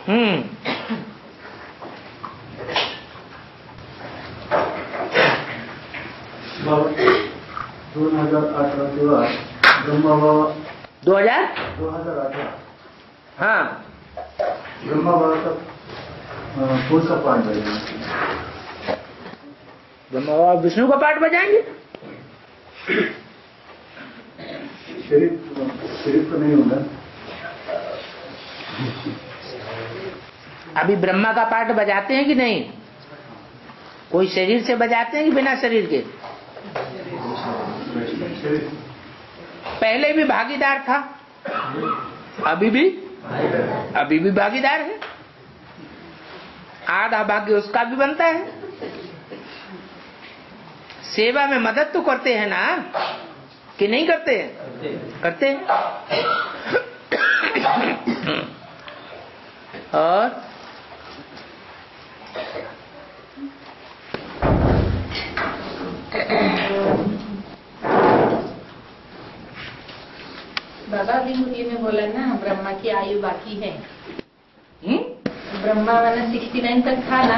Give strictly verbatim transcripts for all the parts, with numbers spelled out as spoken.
हम्म दोन हजार अठरा तेव्हा ब्रह्मा बाबा दो हजार दो हजार अठरा हाँ ब्रह्मा बाबा का कौन सा पाठ बजाएंगे? ब्रह्मा बाबा विष्णु का पाठ बजाएंगे। शरीफ शरीफ तो नहीं होगा। अभी ब्रह्मा का पाठ बजाते हैं कि नहीं? कोई शरीर से बजाते हैं कि बिना शरीर के? पहले भी भागीदार था, अभी भी अभी भी भागीदार है। आधा भाग्य उसका भी बनता है। सेवा में मदद तो करते हैं ना, कि नहीं करते हैं? करते हैं। और बाबा भी मुझे में बोला ना ब्रह्मा की आयु बाकी है। हुँ? ब्रह्मा वाला सिक्सटी नाइन तक था ना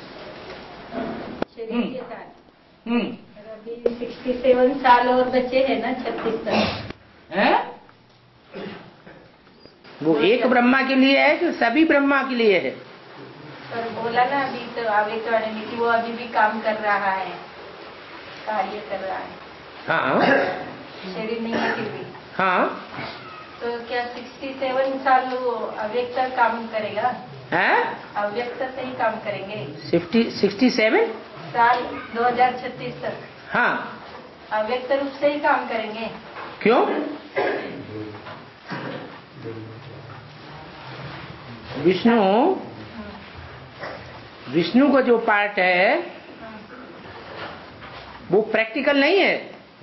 शरीर के साथ। हुँ? और अभी सिक्सटी सेवन साल और बचे हैं ना छत्तीस तक है? वो एक ब्रह्मा के लिए है कि सभी ब्रह्मा के लिए है? पर बोला ना अभी तो आगे तो आने की वो अभी भी काम कर रहा है, कार्य कर रहा है। हाँ शरीर नहीं है फिर भी। हाँ। तो क्या सिक्सटी सेवन साल वो अव्यक्त काम करेगा? है? अव्यक्त से ही काम करेंगे। सिक्सटी सिक्सटी सेवन साल दो हजार छत्तीस तक हाँ। अव्यक्त रूप से ही काम करेंगे। क्यों? विष्णु विष्णु का जो पार्ट है वो प्रैक्टिकल नहीं है।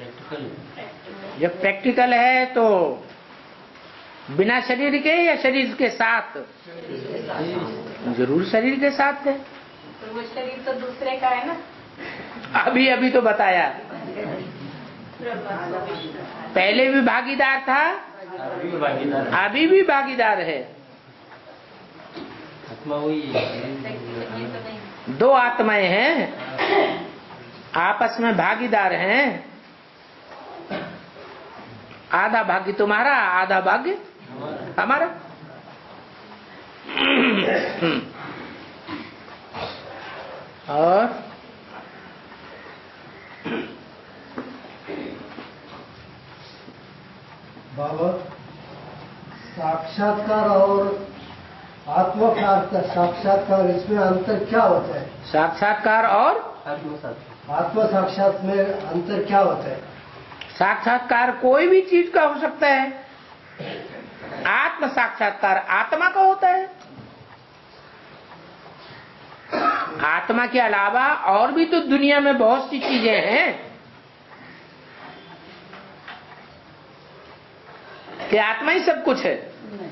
जब प्रैक्टिकल है तो बिना शरीर के या शरीर के साथ? जरूर शरीर के साथ है। तो वो शरीर तो दूसरे का है ना। अभी अभी तो बताया, पहले भी भागीदार था, अभी भी भागीदार है। दो आत्माएं हैं, आपस में भागीदार हैं। आधा भाग्य तुम्हारा, आधा भाग्य हमारा। और बाबा साक्षात्कार और आत्म साक्षात्कार इसमें अंतर क्या होता है? साक्षात्कार और आत्म साक्षात में अंतर क्या होता है? साक्षात्कार कोई भी चीज का हो सकता है, आत्म साक्षात्कार आत्मा का होता है। आत्मा के अलावा और भी तो दुनिया में बहुत सी चीजें हैं। कि आत्मा ही सब कुछ है?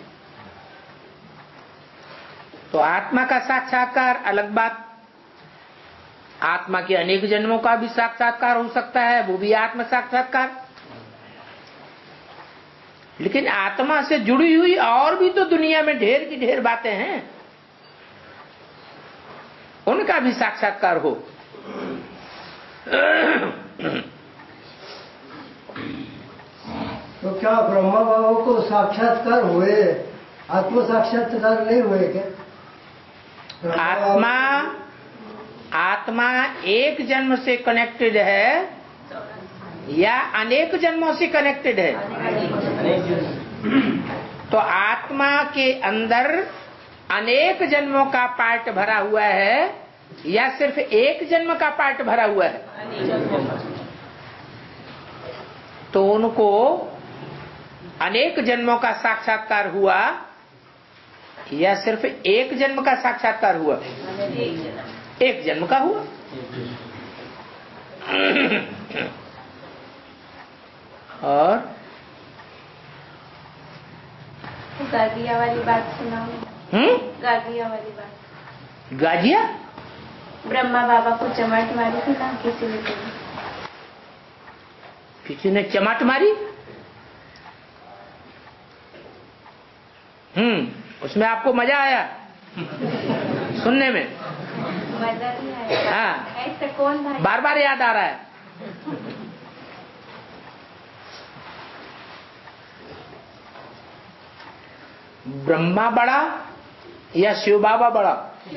तो आत्मा का साक्षात्कार अलग बात। आत्मा के अनेक जन्मों का भी साक्षात्कार हो सकता है, वो भी आत्म साक्षात्कार। लेकिन आत्मा से जुड़ी हुई और भी तो दुनिया में ढेर की ढेर बातें हैं, उनका भी साक्षात्कार हो। तो क्या ब्रह्मा बाबा को साक्षात्कार हुए, आत्म साक्षात्कार नहीं हुए क्या? आत्मा आत्मा एक जन्म से कनेक्टेड है या अनेक जन्मों से कनेक्टेड है? तो आत्मा के अंदर अनेक जन्मों का पार्ट भरा हुआ है या सिर्फ एक जन्म का पार्ट भरा हुआ है? तो उनको अनेक जन्मों का साक्षात्कार हुआ या सिर्फ एक जन्म का साक्षात्कार हुआ? एक जन्म का हुआ। और गाजिया वाली बात सुनाओ। हम्म गाजिया वाली बात। गाजिया? ब्रह्मा बाबा को चमाट मारी थी ना किसी ने? किसी ने चमाट मारी? हम्म उसमें आपको मजा आया? सुनने में। मजा नहीं आया। हाँ, ऐसा कौन भाई? बार बार याद आ रहा है। ब्रह्मा बड़ा या शिव बाबा बड़ा?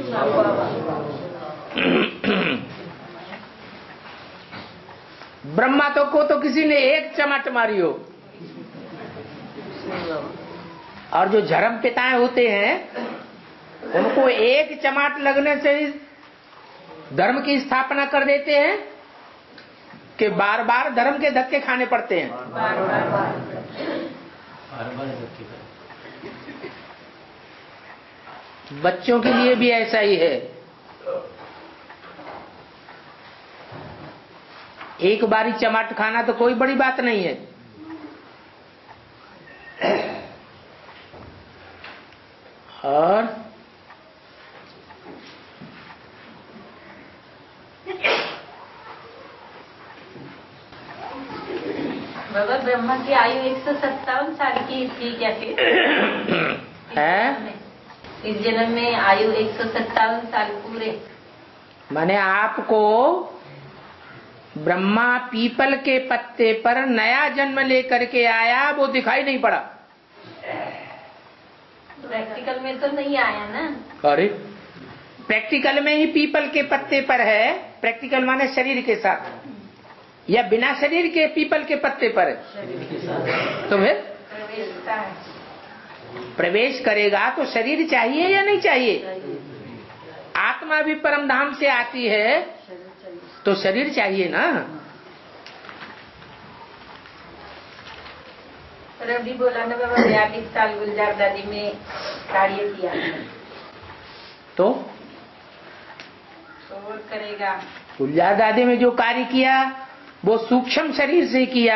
ब्रह्मा तो को तो किसी ने एक चमाट मारी हो, और जो धर्म पिताएं होते हैं उनको एक चमाट लगने से ही धर्म की स्थापना कर देते हैं कि बार बार धर्म के धक्के खाने पड़ते हैं। बार बार बार बच्चों के लिए भी ऐसा ही है। एक बारी चमाट खाना तो कोई बड़ी बात नहीं है, और बाबा ब्रह्मा की आयु एक सौ सत्तावन साल की थी क्या फिर? है इस जन्म में आयु एक सौ सत्तावन साल पूरे। माने आपको ब्रह्मा पीपल के पत्ते पर नया जन्म लेकर के आया, वो दिखाई नहीं पड़ा। प्रैक्टिकल में तो नहीं आया ना। अरे प्रैक्टिकल में ही पीपल के पत्ते पर है। प्रैक्टिकल माने शरीर के साथ, या बिना शरीर के पीपल के पत्ते पर है। तो फिर प्रवेशता है। प्रवेश करेगा तो शरीर चाहिए या नहीं चाहिए? आत्मा भी परम धाम से आती है तो शरीर चाहिए ना। रवि बोला ना बाबा, बयालीस साल गुलजार दादी में कार्य किया तो तो वो करेगा। गुलजार दादी में जो कार्य किया वो सूक्ष्म शरीर से किया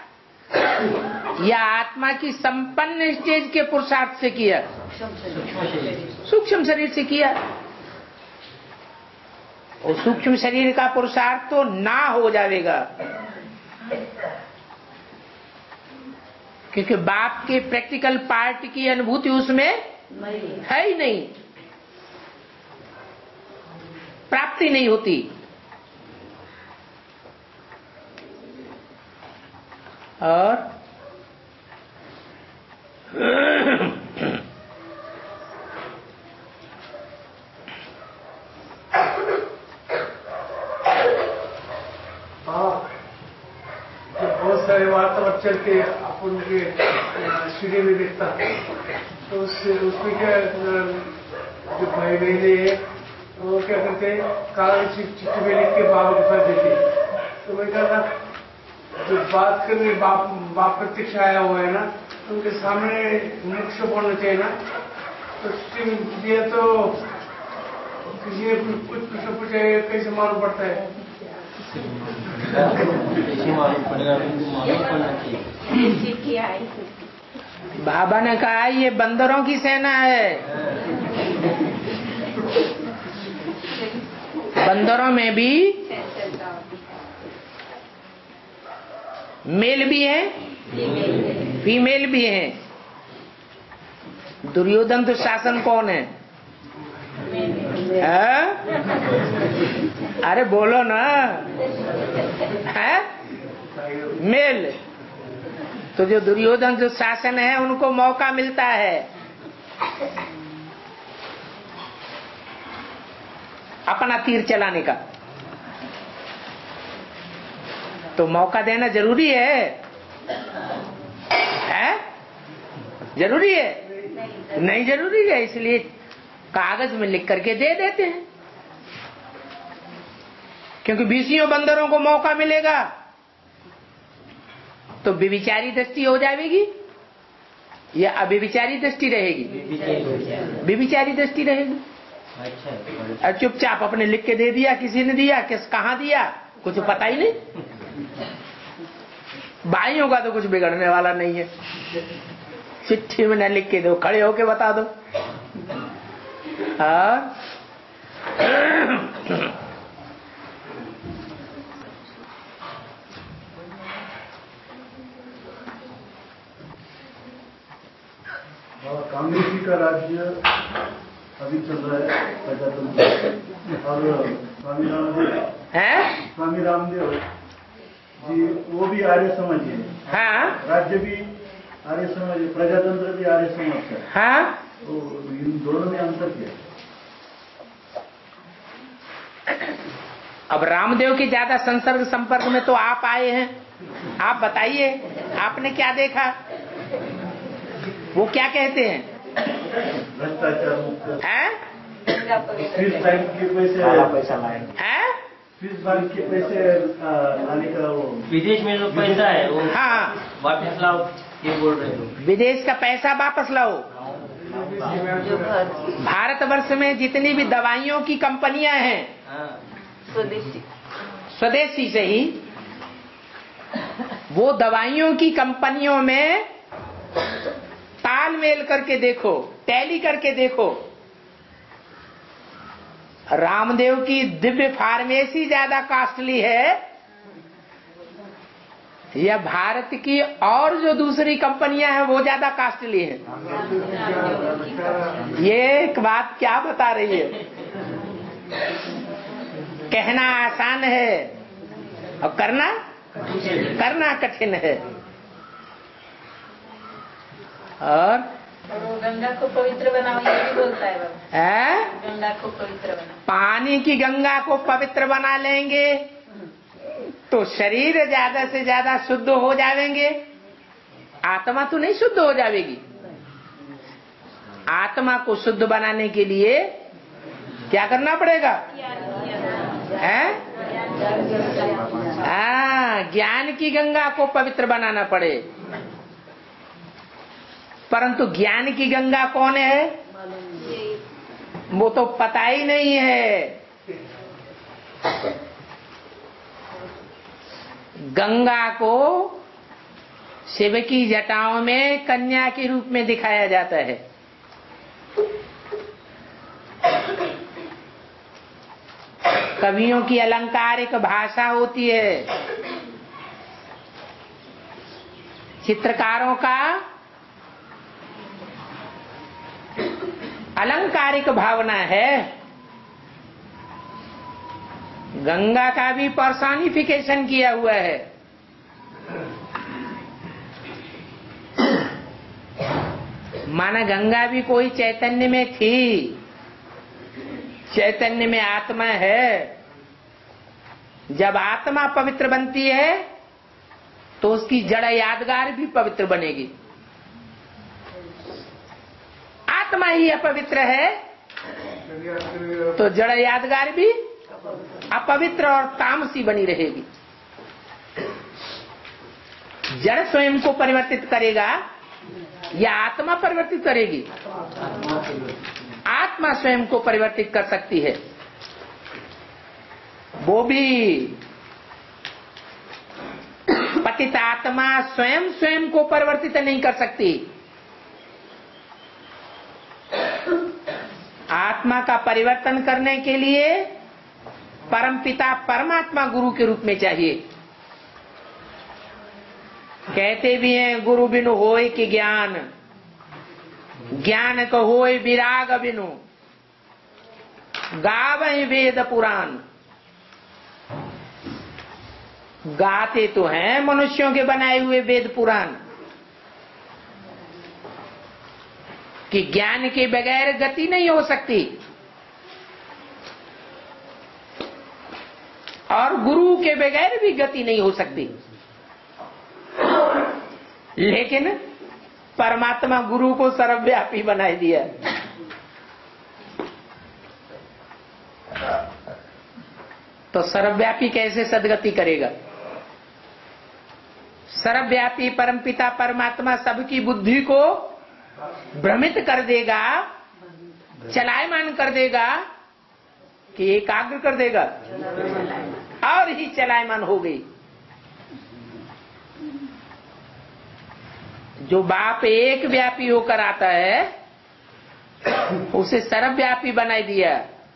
या आत्मा की संपन्न स्टेज के पुरुषार्थ से किया? सूक्ष्म शरीर से किया। और सूक्ष्म शरीर का पुरुषार्थ तो ना हो जाएगा, क्योंकि बाप के प्रैक्टिकल पार्ट की अनुभूति उसमें है ही नहीं, प्राप्ति नहीं होती। और बहुत सारे वार्तालाप चलते हैं अपन के सीढ़ी में देखता, तो उससे उसमें क्या जो भाई बहने हैं वो क्या करते हैं, कागज चिट्ठी में लिख के बाबा के पास देते। तो मैं कहता जो बात करने बाप बाप प्रत्यक्ष आया हुआ है ना, उनके सामने मुख से बोलना चाहिए ना। तो चिट्ठी दिया तो किसी ने कुछ कुछ पूछा कैसे मालूम पड़ता है? चिट्ठी आई। बाबा ने कहा ये बंदरों की सेना है। बंदरों में भी मेल भी है, फीमेल भी है। दुर्योधन तो शासन कौन है? है? अरे बोलो ना, है मेल। तो जो दुर्योधन जो शासन है उनको मौका मिलता है अपना तीर चलाने का, तो मौका देना जरूरी है, है? जरूरी है? नहीं जरूरी है, इसलिए कागज में लिख करके दे देते हैं, क्योंकि बीसियों बंदरों को मौका मिलेगा तो व्यभिचारी दृष्टि हो जाएगी या अव्यभिचारी दृष्टि रहेगी? व्यभिचारी दृष्टि रहेगी। और चुपचाप अपने लिख के दे दिया, किसी ने दिया, किस कहाँ दिया, कुछ पता ही नहीं। भाइयों का तो कुछ बिगड़ने वाला नहीं है, चिट्ठी में न लिख के दो, खड़े होके बता दो। हाँ कांग्रेस जी का राज्य अभी चल रहा है प्रजातंत्र, और स्वामी रामदेव हैं? स्वामी रामदेव जी वो भी आर्य समाज है। हाँ राज्य भी आर्य समाज है, प्रजातंत्र भी आर्य समाज का है। हाँ। तो इन दोनों में अंतर क्या है? अब रामदेव के ज्यादा संसर्ग संपर्क में तो आप आए हैं, आप बताइए आपने क्या देखा? वो क्या कहते हैं? भ्रष्टाचार मुक्त हैं? फीस बैंक के पैसे पैसा लाए हैं? फीस बैंक के पैसे आ, लाने का वो विदेश में जो पैसा है वो हाँ वापस लाओ ये बोल रहे हो। विदेश का पैसा वापस लाओ। भारतवर्ष में जितनी भी दवाइयों की कंपनियां हैं स्वदेशी स्वदेशी से ही, वो दवाइयों की कंपनियों में तालमेल करके देखो, टैली करके देखो, रामदेव की दिव्य फार्मेसी ज्यादा कॉस्टली है या भारत की और जो दूसरी कंपनियां हैं वो ज्यादा कॉस्टली है? ये एक बात क्या बता रही है? कहना आसान है और करना करना कठिन है। और और वो गंगा को पवित्र बनाओ ये भी बोलता है बाबा। है? गंगा को पवित्र बनाओ। पानी की गंगा को पवित्र बना लेंगे तो शरीर ज्यादा से ज्यादा शुद्ध हो जाएंगे, आत्मा तो नहीं शुद्ध हो जाएगी। आत्मा को शुद्ध बनाने के लिए क्या करना पड़ेगा? है? हाँ, ज्ञान की गंगा को पवित्र बनाना पड़े। परंतु ज्ञान की गंगा कौन है वो तो पता ही नहीं है। गंगा को शिव की जटाओं में कन्या के रूप में दिखाया जाता है। कवियों की अलंकारिक भाषा होती है, चित्रकारों का अलंकारिक भावना है। गंगा का भी पर्सोनिफिकेशन किया हुआ है। माना गंगा भी कोई चैतन्य में थी, चैतन्य में आत्मा है। जब आत्मा पवित्र बनती है तो उसकी जड़ यादगार भी पवित्र बनेगी। आत्मा ही अपवित्र है तो जड़ यादगार भी अपवित्र और तामसी बनी रहेगी। जड़ स्वयं को परिवर्तित करेगा या आत्मा परिवर्तित करेगी? आत्मा स्वयं को परिवर्तित कर सकती है, वो भी पतित आत्मा स्वयं स्वयं को परिवर्तित नहीं कर सकती। आत्मा का परिवर्तन करने के लिए परमपिता परमात्मा गुरु के रूप में चाहिए। कहते भी हैं गुरु बिनु होय कि ज्ञान, ज्ञान को होय विराग बिनु, गावै वेद पुराण। गाते तो हैं मनुष्यों के बनाए हुए वेद पुराण कि ज्ञान के बगैर गति नहीं हो सकती और गुरु के बगैर भी गति नहीं हो सकती। लेकिन परमात्मा गुरु को सर्वव्यापी बना दिया। तो सर्वव्यापी कैसे सदगति करेगा? सर्वव्यापी परमपिता परमात्मा सबकी बुद्धि को भ्रमित कर देगा, चलायमान कर देगा कि एकाग्र कर देगा, और ही चलायमान हो गई। जो बाप एक व्यापी होकर आता है उसे सर्वव्यापी बना दिया।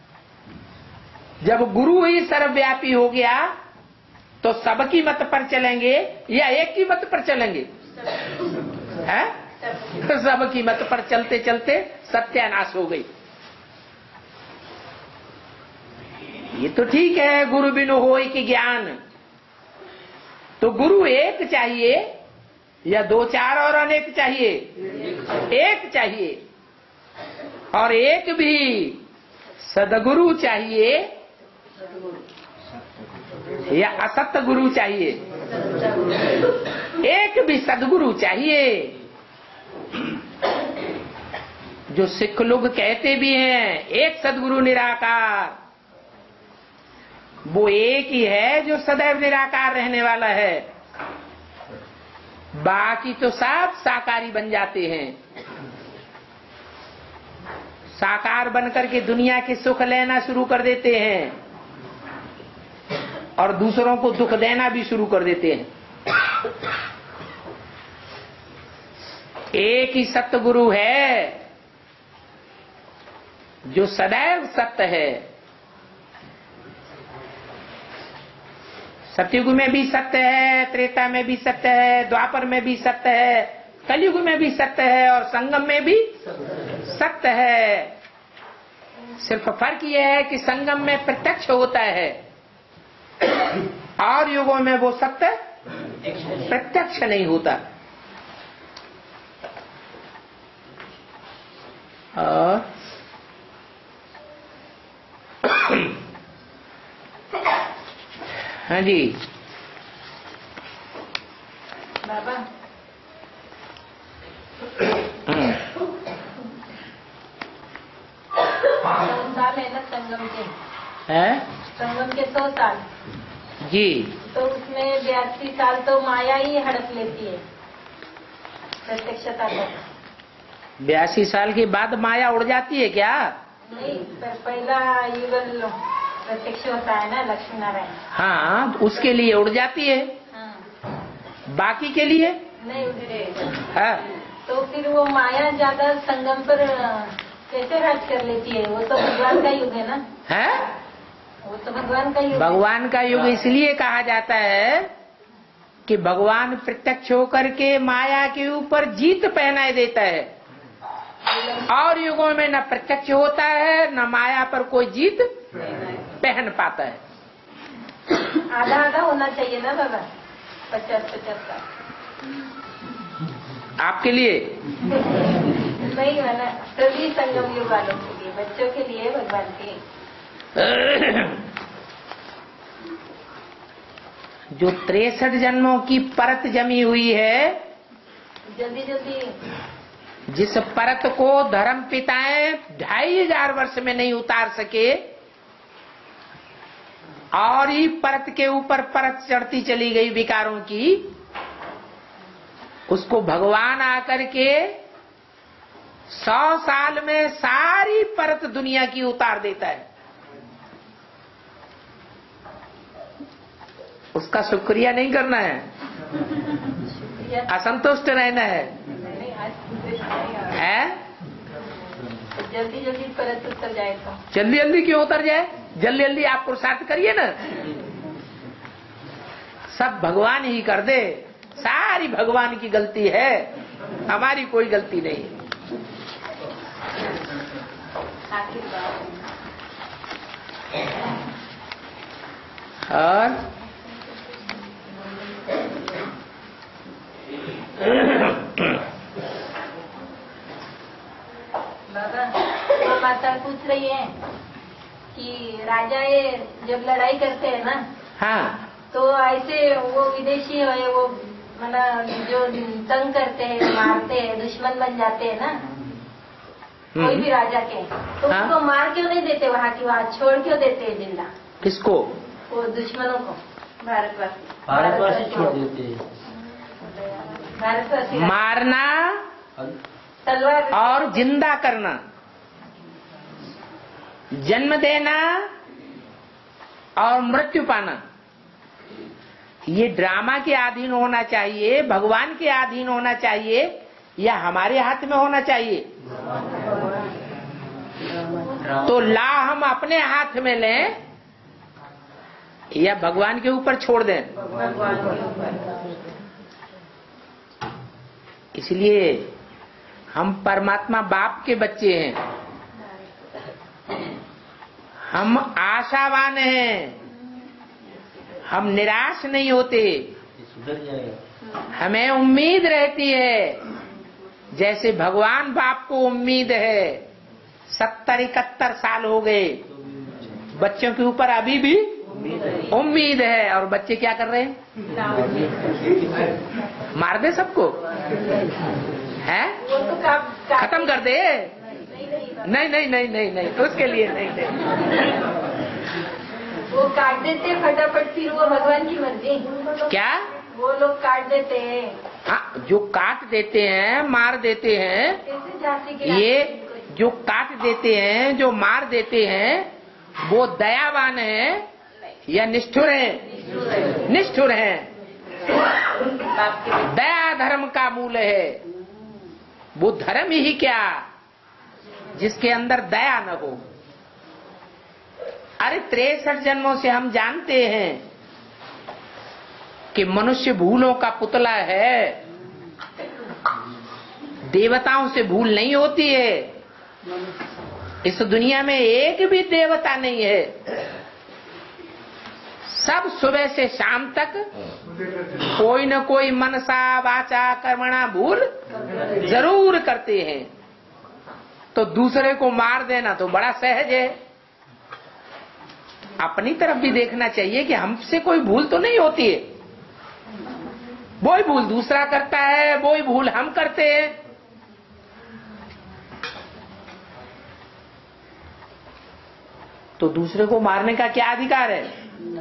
जब गुरु ही सर्वव्यापी हो गया तो सबकी मत पर चलेंगे या एक की मत पर चलेंगे? हैं? तो सबकी मत पर चलते चलते सत्यानाश हो गई। ये तो ठीक है, गुरु बिनु होय कि ज्ञान। तो गुरु एक चाहिए या दो चार और अनेक चाहिए? एक चाहिए। और एक भी सदगुरु चाहिए या असत गुरु चाहिए? एक भी सदगुरु चाहिए। जो सिख लोग कहते भी हैं एक सदगुरु निराकार, वो एक ही है जो सदैव निराकार रहने वाला है। बाकी तो सब साकारी बन जाते हैं। साकार बनकर के दुनिया के सुख लेना शुरू कर देते हैं और दूसरों को दुख देना भी शुरू कर देते हैं। एक ही सतगुरु है जो सदैव सत्य है। सतयुग में भी सत्य है, त्रेता में भी सत्य है, द्वापर में भी सत्य है, कलयुग में भी सत्य है और संगम में भी सत्य है। सिर्फ फर्क यह है कि संगम में प्रत्यक्ष होता है और युगों में वो सत्य प्रत्यक्ष नहीं होता। और हाँ जी बाबा, सौ साल है ना संगम के? है संगम के सौ साल जी। तो उसमें बयासी साल तो माया ही हड़प लेती है प्रत्यक्षता को। बयासी साल के बाद माया उड़ जाती है क्या? नहीं, पर पहला युगल प्रत्यक्ष होता है ना लक्ष्मी नारायण। हाँ, उसके लिए उड़ जाती है। हाँ। बाकी के लिए नहीं उतरे। हाँ। तो फिर वो माया ज्यादा संगम पर कैसे राज कर लेती है? वो तो भगवान का युग है ना। है वो तो भगवान का युग। भगवान का युग इसलिए कहा जाता है कि भगवान प्रत्यक्ष होकर के माया के ऊपर जीत पहनाए देता है। और युगों में न प्रत्यक्ष होता है न माया पर कोई जीत पहन पाता है। आधा आधा होना चाहिए ना बाबा, पचास पचास का। आपके लिए नहीं वाला सभी संगम युग वालों के लिए, बच्चों के लिए, भगवान के। जो तिरसठ जन्मों की परत जमी हुई है, जल्दी जल्दी जिस परत को धर्म पिताएं ढाई हजार वर्ष में नहीं उतार सके और ही परत के ऊपर परत चढ़ती चली गई विकारों की, उसको भगवान आकर के सौ साल में सारी परत दुनिया की उतार देता है। उसका शुक्रिया नहीं करना है, असंतुष्ट रहना है। है जल्दी जल्दी परत उतर जाए तो। जल्दी जल्दी क्यों उतर जाए? जल्दी जल्दी आप पुरुषार्थ करिए ना, सब भगवान ही कर दे। सारी भगवान की गलती है, हमारी कोई गलती नहीं। और बाबा, वो माता पूछ रही है कि राजा ये जब लड़ाई करते हैं ना, हाँ, तो ऐसे वो विदेशी है, वो माना जो तंग करते हैं, मारते हैं, दुश्मन बन जाते हैं ना कोई भी राजा के, तो हाँ? उसको मार क्यों नहीं देते वहाँ की वहाँ, छोड़ क्यों देते हैं जिंदा? किसको? वो दुश्मनों को, भारतवासी। भारतवासी छोड़ देते हैं। भारतवासी मारना तलवार और जिंदा करना, जन्म देना और मृत्यु पाना, ये ड्रामा के अधीन होना चाहिए, भगवान के अधीन होना चाहिए या हमारे हाथ में होना चाहिए? तो ला हम अपने हाथ में लें या भगवान के ऊपर छोड़ दें? भगवान के ऊपर। इसलिए हम परमात्मा बाप के बच्चे हैं, हम आशावान हैं, हम निराश नहीं होते, सुधर जाएगा। हमें उम्मीद रहती है। जैसे भगवान बाप को उम्मीद है, सत्तर इकहत्तर साल हो गए, बच्चों के ऊपर अभी भी उम्मीद है, और बच्चे क्या कर रहे हैं? मार दे सबको, है खत्म कर दे। नहीं नहीं नहीं नहीं नहीं उसके लिए नहीं नहीं वो काट देते फटाफट, फिर वो भगवान की मर्जी। क्या वो लोग काट देते हैं। हाँ, जो काट देते हैं, मार देते हैं, कैसे झांसी की रानी ये को- जो काट देते हैं, जो मार देते हैं, वो दयावान है या निष्ठुर है? निष्ठुर है। बाप के दया धर्म का मूल है। वो धर्म ही क्या जिसके अंदर दया न हो। अरे तिरसठ जन्मों से हम जानते हैं कि मनुष्य भूलों का पुतला है, देवताओं से भूल नहीं होती है। इस दुनिया में एक भी देवता नहीं है। सब सुबह से शाम तक कोई न कोई मनसा वाचा कर्मणा भूल जरूर करते हैं। तो दूसरे को मार देना तो बड़ा सहज है। अपनी तरफ भी देखना चाहिए कि हमसे कोई भूल तो नहीं होती है। वो ही भूल दूसरा करता है, वो ही भूल हम करते हैं। तो दूसरे को मारने का क्या अधिकार है?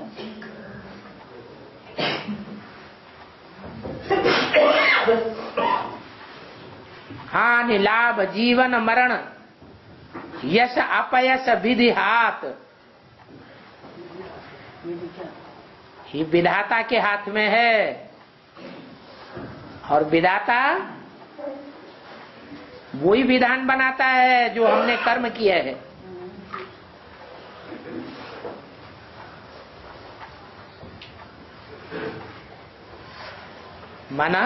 हानि लाभ जीवन मरण यश अपयश विधि हाथ, ये विधाता के हाथ में है। और विधाता वही विधान बनाता है जो हमने कर्म किया है। माना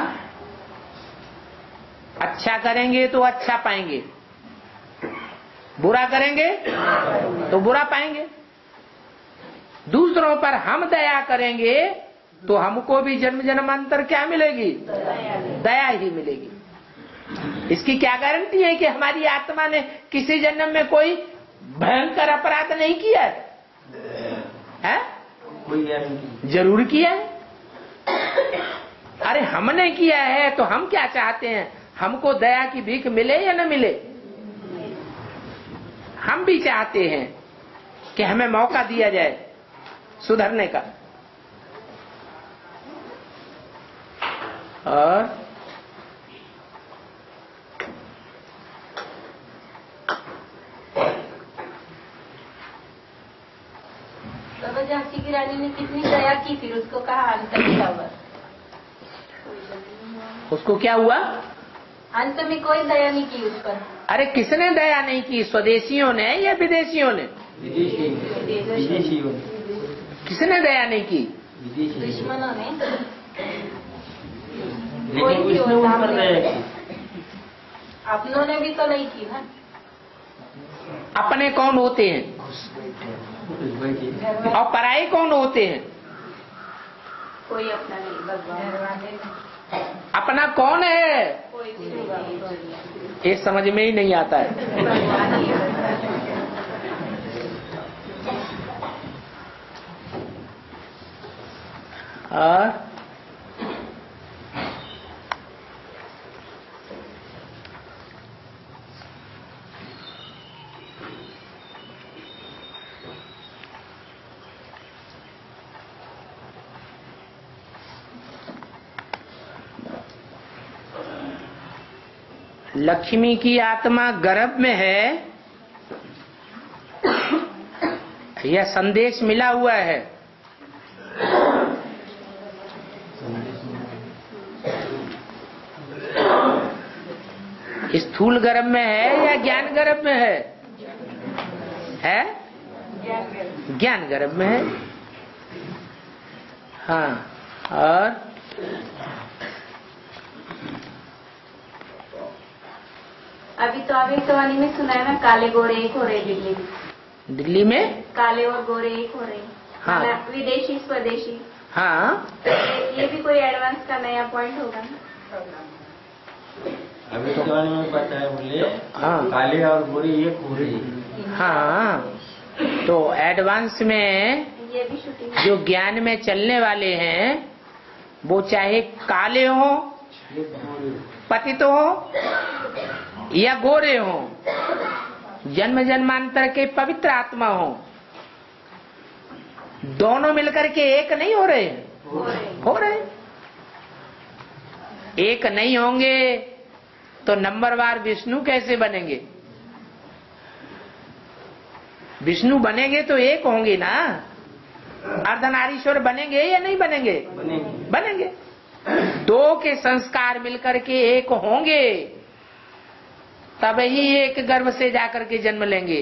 अच्छा करेंगे तो अच्छा पाएंगे, बुरा करेंगे तो बुरा पाएंगे। दूसरों पर हम दया करेंगे तो हमको भी जन्म जन्मांतर क्या मिलेगी? दया ही मिलेगी। इसकी क्या गारंटी है कि हमारी आत्मा ने किसी जन्म में कोई भयंकर अपराध नहीं किया है? है? कोई गारंटी जरूर किया है। अरे हमने किया है तो हम क्या चाहते हैं? हमको दया की भीख मिले या न मिले? हम भी चाहते हैं कि हमें मौका दिया जाए सुधरने का। और बाबा झांसी की रानी ने कितनी दया की, फिर उसको कहा अंत में क्या हुआ? उसको क्या हुआ? अंत में कोई दया नहीं की उस पर। अरे किसने दया नहीं की? स्वदेशियों ने या विदेशियों ने? विदेशी विदेशियों ने किसने दया नहीं की? विदेशी दुश्मनों ने। लेकिन उसने उन पर दया की। अपनों ने भी तो नहीं की ना। अपने कौन होते हैं और पराये कौन होते हैं? कोई अपना नहीं, भगवान। अपना कौन है कोई भी नहीं। ये समझ में ही नहीं आता है। भगवान ही है। और लक्ष्मी की आत्मा गर्भ में है, यह संदेश मिला हुआ है। स्थूल गर्भ में है या ज्ञान गर्भ में है? है ज्ञान गर्भ में है। हाँ, और अभी तो अभी कहानी में सुना है ना, काले घोड़े एक हो रहे दिल्ली में। दिल्ली में काले और गोरे एक हो रहे हैं। हाँ। मतलब विदेशी स्वदेशी। हाँ, ये ये भी कोई एडवांस का नया पॉइंट होगा ना? अभी तो जमाने में पता है बोले हाँ। काले और गोरे एक हो रही है। हाँ, तो एडवांस में ये भी शूटिंग जो ज्ञान में चलने वाले हैं वो चाहे काले हो, पतित हो या गोरे हो, जन्म जन्मांतर के पवित्र आत्मा हो, दोनों मिलकर के एक नहीं हो रहे? हो रहे। एक नहीं होंगे तो नंबरवार विष्णु कैसे बनेंगे? विष्णु बनेंगे तो एक होंगे ना। अर्धनारीश्वर बनेंगे या नहीं बनेंगे? बनेंगे। बनेंगे। दो के संस्कार मिलकर के एक होंगे तब ही एक गर्भ से जाकर के जन्म लेंगे।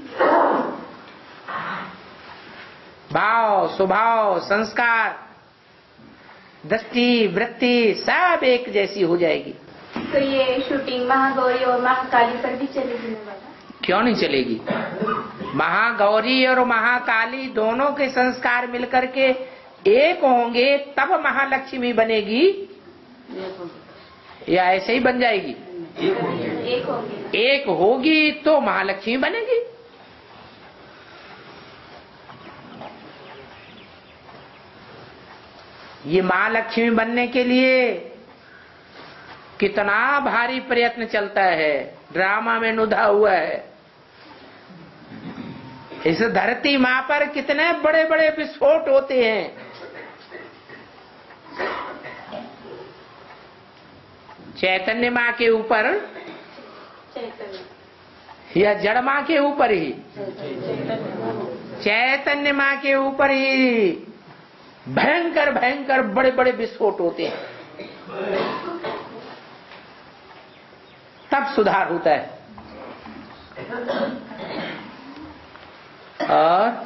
भाव, स्वभाव, संस्कार, दृष्टि, वृत्ति सब एक जैसी हो जाएगी। तो ये शूटिंग महागौरी और महाकाली पर भी चलेगी ना बाबा? क्यों नहीं चलेगी? महागौरी और महाकाली दोनों के संस्कार मिलकर के एक होंगे तब महालक्ष्मी बनेगी या ऐसे ही बन जाएगी? एक हो गया। एक होगी। एक होगी तो महालक्ष्मी बनेगी। ये महालक्ष्मी बनने के लिए कितना भारी प्रयत्न चलता है, ड्रामा में नुधा हुआ है। इस धरती मां पर कितने बड़े बड़े विस्फोट होते हैं। चैतन्य मां के ऊपर चैतन्य या जड़ मां के ऊपर ही? चैतन्य मां के ऊपर ही भयंकर भयंकर बड़े बड़े विस्फोट होते हैं, तब सुधार होता है। और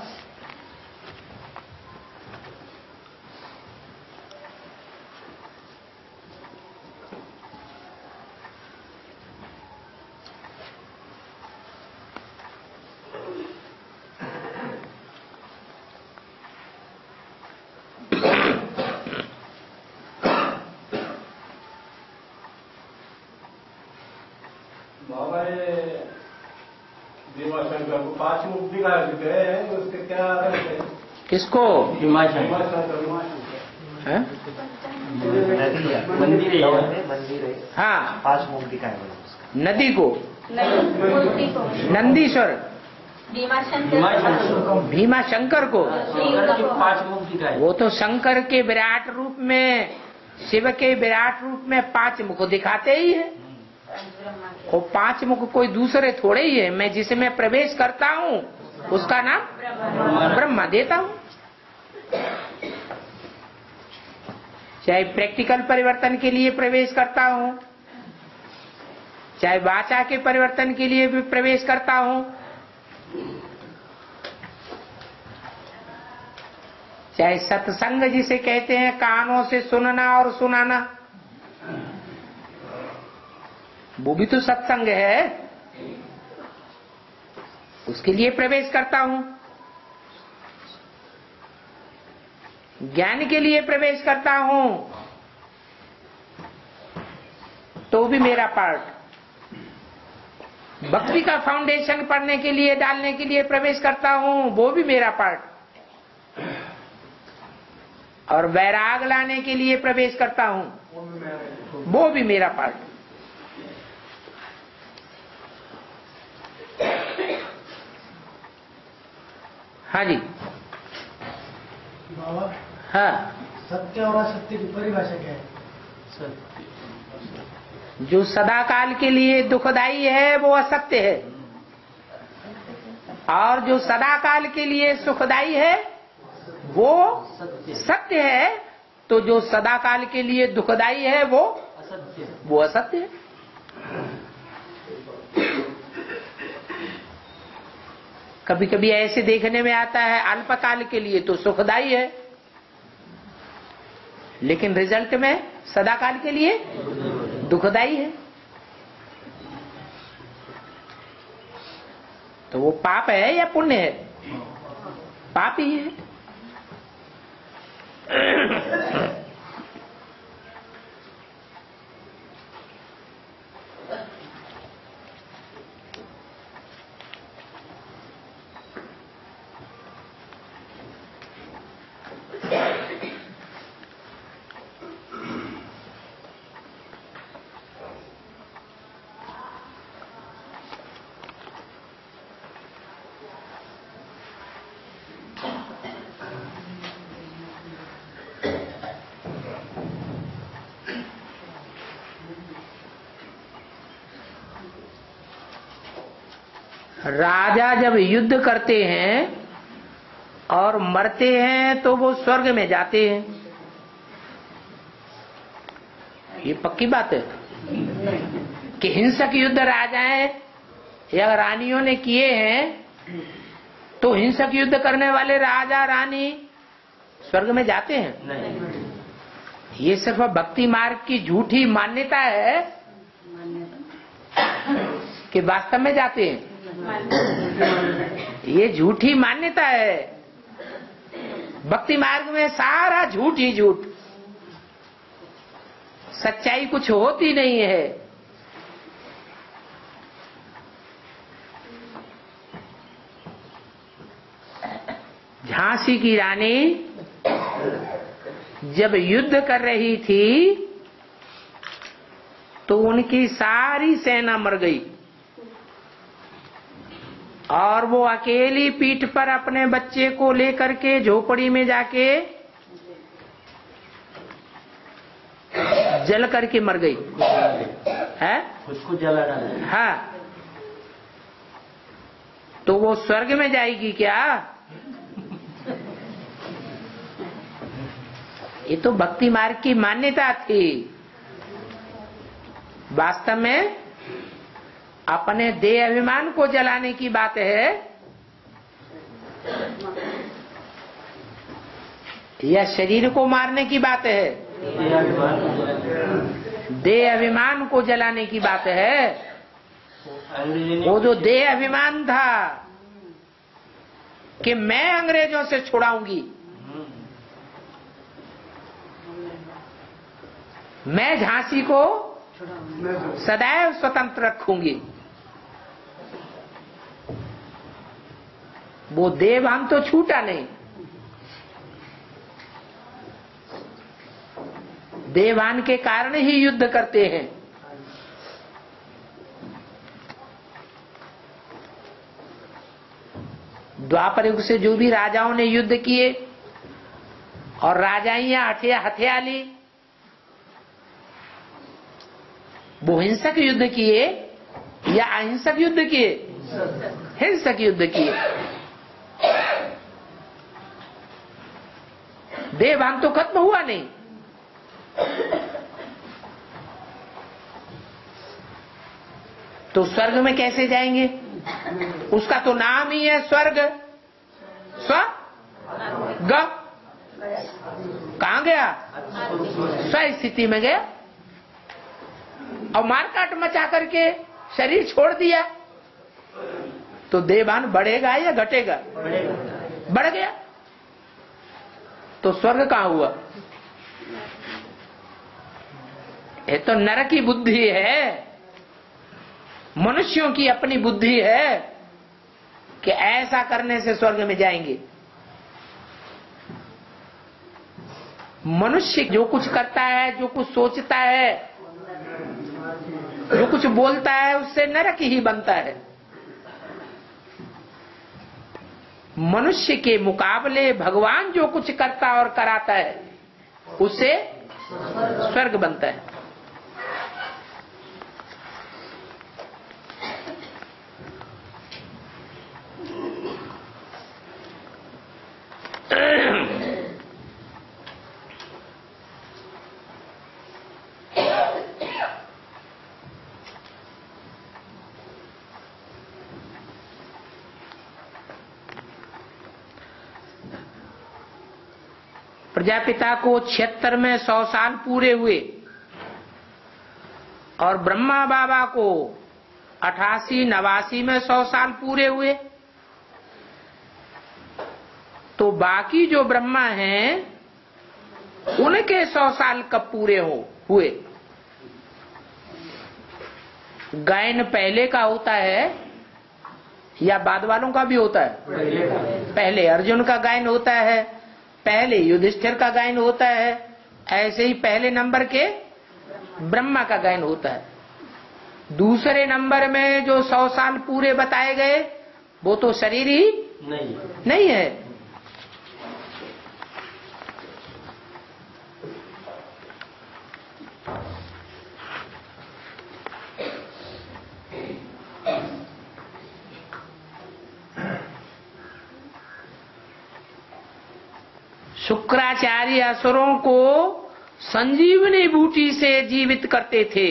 बाबा ये भीमाशंकर को पांच मुख दिखा चुके हैं, उसके क्या अर्थ है? किसको? हिमाचल भीमाशंकर भीमाशंकर है? मंदिर है। मंदिर है, हाँ, पांच मुख दिखाए बोले उसका। नदी को, नहीं, मूर्ति को नंदीश्वर, भीमाशंकर भीमा शंकर को। शंकर के पांच मुख दिखाए। वो तो शंकर के विराट रूप में, शिव के विराट रूप में पांच मुख दिखाते ही है। वो पांच मुख कोई दूसरे थोड़े ही है। मैं जिसमें प्रवेश करता हूँ उसका नाम ब्रह्मा देता हूँ। चाहे प्रैक्टिकल परिवर्तन के लिए प्रवेश करता हूँ, चाहे वाचा के परिवर्तन के लिए भी प्रवेश करता हूँ, चाहे सत्संग जिसे कहते हैं कानों से सुनना और सुनाना, वो भी तो सत्संग है, उसके लिए प्रवेश करता हूं। ज्ञान के लिए प्रवेश करता हूं तो भी मेरा पार्ट। भक्ति का फाउंडेशन पढ़ने के लिए, डालने के लिए प्रवेश करता हूं, वो भी मेरा पार्ट। और वैराग लाने के लिए प्रवेश करता हूं, वो भी मेरा पार्ट। हाँ जी। बाबा, हाँ, सत्य और असत्य की परिभाषा क्या है? जो सदाकाल के लिए दुखदाई है वो असत्य है, और जो सदाकाल के लिए सुखदाई है वो सत्य है। तो जो सदाकाल के लिए दुखदाई है वो वो असत्य है। कभी कभी ऐसे देखने में आता है अल्पकाल के लिए तो सुखदाई है, लेकिन रिजल्ट में सदाकाल के लिए दुखदाई है। तो वो पाप है या पुण्य है? पाप ही है। राजा जब युद्ध करते हैं और मरते हैं तो वो स्वर्ग में जाते हैं, ये पक्की बात है कि हिंसक युद्ध राजाएं या रानियों ने किए हैं तो हिंसक युद्ध करने वाले राजा रानी स्वर्ग में जाते हैं? नहीं। ये सिर्फ भक्ति मार्ग की झूठी मान्यता है कि वास्तव में जाते हैं। ये झूठी मान्यता है। भक्ति मार्ग में सारा झूठ ही झूठ, सच्चाई कुछ होती नहीं है। झांसी की रानी जब युद्ध कर रही थी तो उनकी सारी सेना मर गई और वो अकेली पीठ पर अपने बच्चे को लेकर के झोपड़ी में जाके जल करके मर गई है। उसको जला डाला। हाँ, तो वो स्वर्ग में जाएगी क्या? ये तो भक्ति मार्ग की मान्यता थी। वास्तव में अपने देह अभिमान को जलाने की बात है या शरीर को मारने की बात है? देह अभिमान को जलाने की बात है। वो जो देह अभिमान था कि मैं अंग्रेजों से छुड़ाऊंगी, मैं झांसी को सदैव स्वतंत्र रखूंगी, वो देवान तो छूटा नहीं। देवान के कारण ही युद्ध करते हैं। द्वापर युग से जो भी राजाओं ने युद्ध किए और राजाइयां हथिया हथिया ली, वो हिंसक युद्ध किए या अहिंसक युद्ध किए? हिंसक युद्ध किए। देवान तो खत्म हुआ नहीं। तो स्वर्ग में कैसे जाएंगे? उसका तो नाम ही है स्वर्ग। स्वर्ग कहां गया? स्व स्थिति में गया और मारकाट मचा करके शरीर छोड़ दिया। तो देवान बढ़ेगा या घटेगा? बढ़ गया। तो स्वर्ग कहां हुआ? ये तो नरक की बुद्धि है। मनुष्यों की अपनी बुद्धि है कि ऐसा करने से स्वर्ग में जाएंगे। मनुष्य जो कुछ करता है, जो कुछ सोचता है, जो कुछ बोलता है, उससे नरक ही बनता है। मनुष्य के मुकाबले भगवान जो कुछ करता और कराता है, उससे स्वर्ग बनता है। प्रजापिता को छिहत्तर में सौ साल पूरे हुए और ब्रह्मा बाबा को अठासी नवासी में सौ साल पूरे हुए, तो बाकी जो ब्रह्मा हैं उनके सौ साल कब पूरे हो हुए? गायन पहले का होता है या बाद वालों का भी होता है? पहले का। पहले अर्जुन का गायन होता है, पहले युधिष्ठिर का गायन होता है, ऐसे ही पहले नंबर के ब्रह्मा का गायन होता है। दूसरे नंबर में जो सौ साल पूरे बताए गए वो तो शरीर ही नहीं नहीं है। शुक्राचार्य असुरों को संजीवनी बूटी से जीवित करते थे,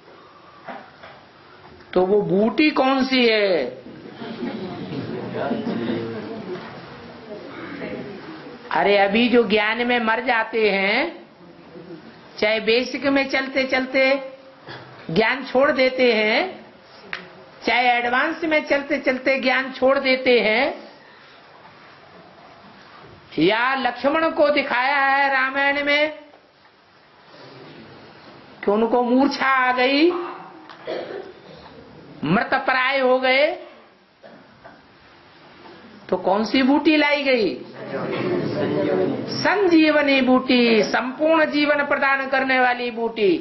तो वो बूटी कौन सी है? अरे अभी जो ज्ञान में मर जाते हैं, चाहे बेसिक में चलते चलते ज्ञान छोड़ देते हैं, चाहे एडवांस में चलते चलते ज्ञान छोड़ देते हैं, या लक्ष्मण को दिखाया है रामायण में कि उनको मूर्छा आ गई, मृतप्राय हो गए, तो कौन सी बूटी लाई गई? संजीवनी बूटी, संपूर्ण जीवन प्रदान करने वाली बूटी।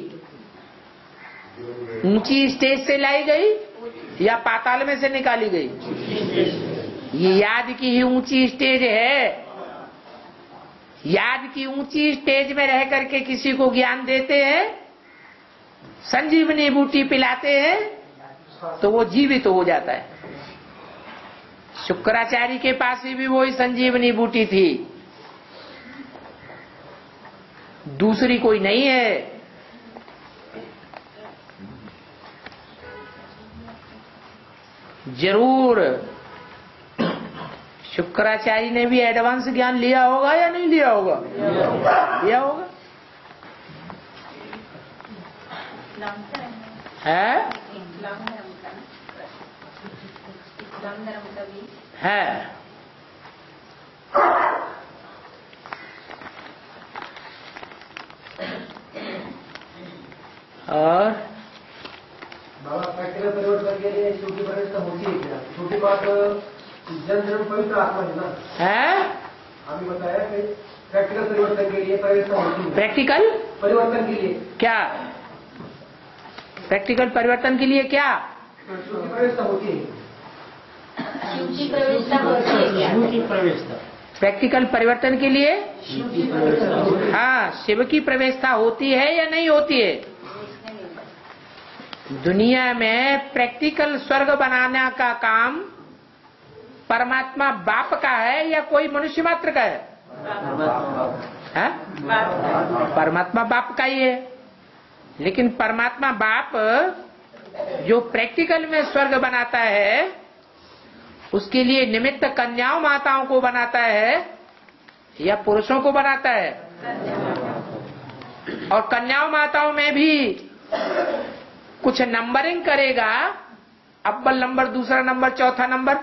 ऊंची स्टेज से लाई गई या पाताल में से निकाली गई? ये याद की ही ऊंची स्टेज है। याद की ऊंची स्टेज में रह करके किसी को ज्ञान देते हैं, संजीवनी बूटी पिलाते हैं, तो वो जीवित हो जाता है। शुक्राचार्य के पास भी वही संजीवनी बूटी थी, दूसरी कोई नहीं है। जरूर शुक्राचार्य ने भी एडवांस ज्ञान लिया होगा या नहीं लिया होगा? लिया होगा। है है और बाबा प्रैक्टिकल परिवर्तन के लिए छोटी परिवर्तन होती है क्या? छोटी बात जन धर्म पवित्र आत्मा है ना, है अभी बताया कि प्रैक्टिकल परिवर्तन के लिए परिवर्तन होती है। प्रैक्टिकल परिवर्तन के लिए क्या? प्रैक्टिकल परिवर्तन के लिए क्या? छोटी परिवर्तन होती है। शिव की प्रवेशता होती है क्या? शिव की प्रवेशता। प्रैक्टिकल परिवर्तन के लिए शिव की प्रवेशता होती है। हाँ, शिव की प्रवेशता होती है या नहीं होती है? दुनिया में प्रैक्टिकल स्वर्ग बनाने का काम परमात्मा बाप का है या कोई मनुष्य मात्र का है? है? परमात्मा बाप का ही है। लेकिन परमात्मा बाप जो प्रैक्टिकल में स्वर्ग बनाता है, उसके लिए निमित्त कन्याओं माताओं को बनाता है या पुरुषों को बनाता है? और कन्याओं माताओं में भी कुछ नंबरिंग करेगा, अव्वल नंबर, दूसरा नंबर, चौथा नंबर,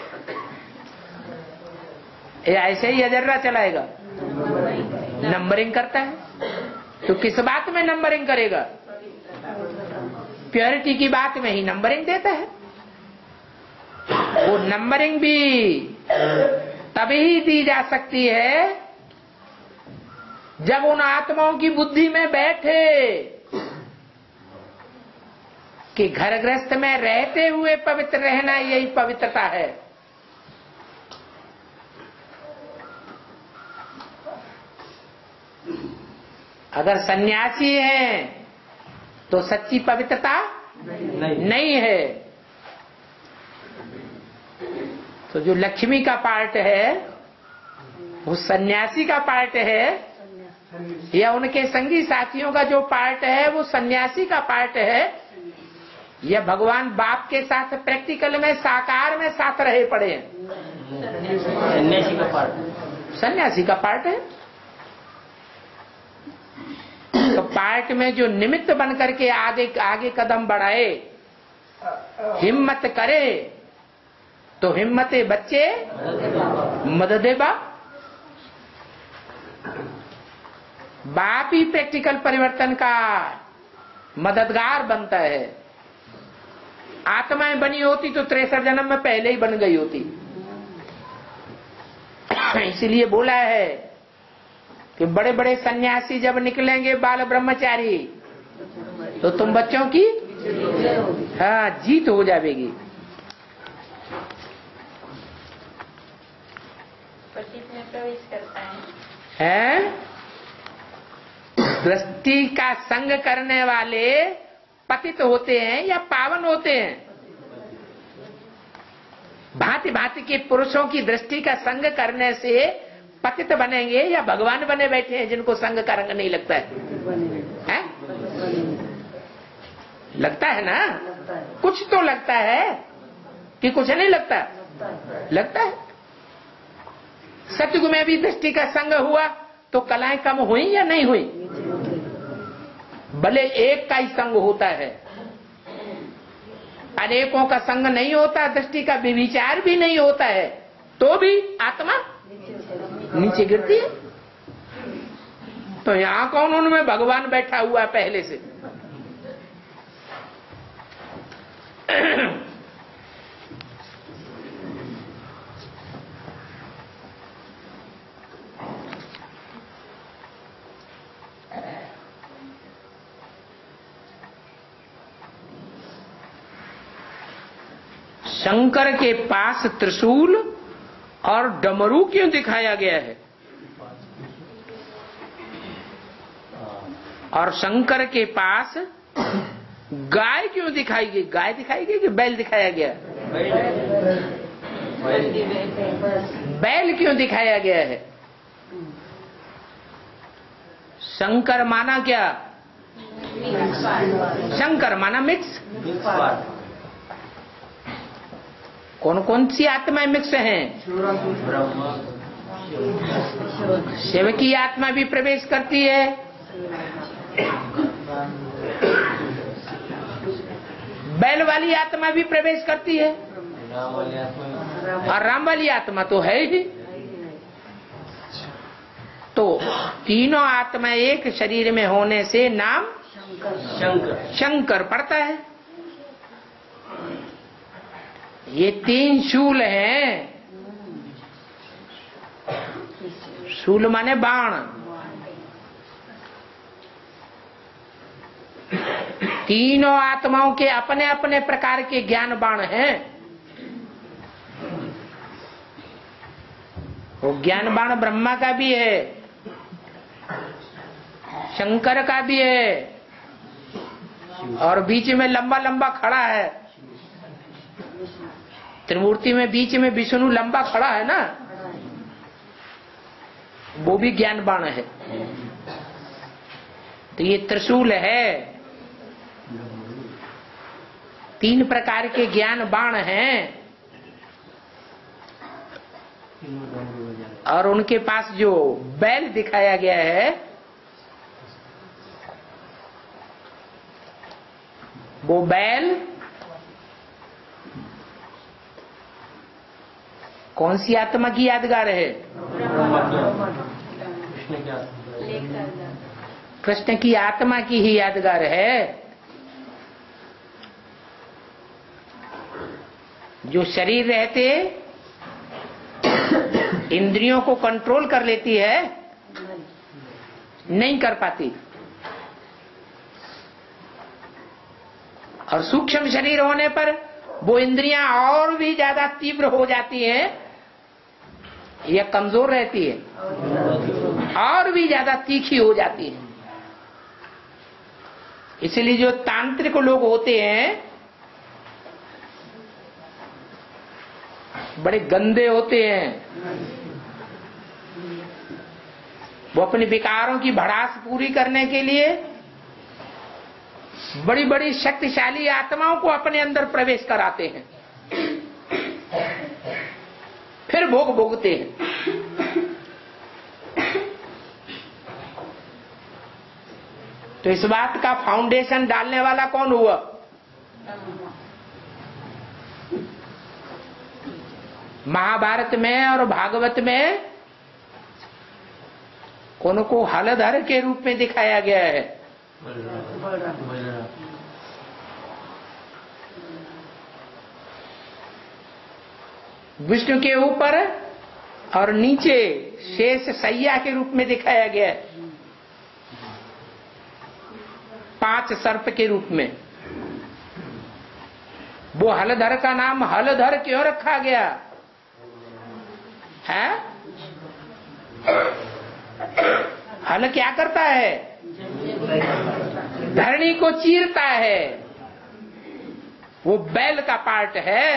या ऐसे ही अजर्रा चलाएगा? नंबरिंग करता है। तो किस बात में नंबरिंग करेगा? प्योरिटी की बात में ही नंबरिंग देता है। वो नंबरिंग भी तभी दी जा सकती है जब उन आत्माओं की बुद्धि में बैठे कि घर गृहस्थ में रहते हुए पवित्र रहना यही पवित्रता है। अगर सन्यासी है तो सच्ची पवित्रता नहीं, नहीं है। तो जो लक्ष्मी का पार्ट है वो सन्यासी का पार्ट है, या उनके संगी साथियों का जो पार्ट है वो सन्यासी का पार्ट है, या भगवान बाप के साथ प्रैक्टिकल में साकार में साथ रहे पड़े हैं? सन्यासी का पार्ट। सन्यासी का पार्ट है। तो पार्ट में जो निमित्त बन करके आगे आगे कदम बढ़ाए हिम्मत करे तो हिम्मते बच्चे मददे बाप। बाप ही प्रैक्टिकल परिवर्तन का मददगार बनता है। आत्माएं बनी होती तो तिरसठ जन्म में पहले ही बन गई होती। इसलिए बोला है कि बड़े बड़े सन्यासी जब निकलेंगे बाल ब्रह्मचारी तो तुम बच्चों की हाँ जीत हो जाएगी। पतित में प्रवेश करता है, हैं? दृष्टि का संग करने वाले पतित होते हैं या पावन होते हैं? भांति भांति के पुरुषों की दृष्टि का संग करने से पतित बनेंगे या भगवान बने बैठे हैं जिनको संग का रंग नहीं लगता है, है? लगता है ना? कुछ तो लगता है कि कुछ नहीं लगता? लगता है। सतयुग में भी दृष्टि का संग हुआ तो कलाएं कम हुई या नहीं हुई? भले एक का ही संग होता है, अनेकों का संग नहीं होता, दृष्टि का विचार भी नहीं होता है, तो भी आत्मा नीचे गिरती है। तो यहां कौन उनमें भगवान बैठा हुआ है पहले से? शंकर के पास त्रिशूल और डमरू क्यों दिखाया गया है? और शंकर के पास गाय क्यों दिखाई गई? गाय दिखाई गई कि बैल दिखाया गया? बैल क्यों दिखाया गया है? शंकर माना क्या? शंकर माना मिक्स। कौन कौन सी आत्माएं मिक्स हैं? शिव की आत्मा भी प्रवेश करती है, बैल वाली आत्मा भी प्रवेश करती है, और राम वाली आत्मा तो है ही। तो तीनों आत्मा एक शरीर में होने से नाम शंकर शंकर पड़ता है। ये तीन शूल हैं। शूल माने बाण। तीनों आत्माओं के अपने अपने प्रकार के ज्ञान बाण हैं। वो ज्ञान बाण ब्रह्मा का भी है, शंकर का भी है, और बीच में लंबा लंबा खड़ा है। त्रिमूर्ति में बीच में विष्णु लंबा खड़ा है ना, वो भी ज्ञान बाण है। तो ये त्रिशूल है। तीन प्रकार के ज्ञान बाण हैं, और उनके पास जो बैल दिखाया गया है वो बैल कौन सी आत्मा की यादगार है? कृष्ण की आत्मा की ही यादगार है, जो शरीर रहते इंद्रियों को कंट्रोल कर लेती है, नहीं कर पाती। और सूक्ष्म शरीर होने पर वो इंद्रियां और भी ज्यादा तीव्र हो जाती हैं या कमजोर रहती है, और भी ज्यादा तीखी हो जाती है। इसलिए जो तांत्रिक लोग होते हैं बड़े गंदे होते हैं। वो अपने विकारों की भड़ास पूरी करने के लिए बड़ी बड़ी शक्तिशाली आत्माओं को अपने अंदर प्रवेश कराते हैं, फिर भोग भोगते हैं। तो इस बात का फाउंडेशन डालने वाला कौन हुआ? महाभारत में और भागवत में उनको हलधर के रूप में दिखाया गया है। विष्णु के ऊपर और नीचे शेष सैया के रूप में दिखाया गया है, पांच सर्प के रूप में। वो हलधर का नाम हलधर क्यों रखा गया है? हल क्या करता है? धरणी को चीरता है। वो बैल का पार्ट है।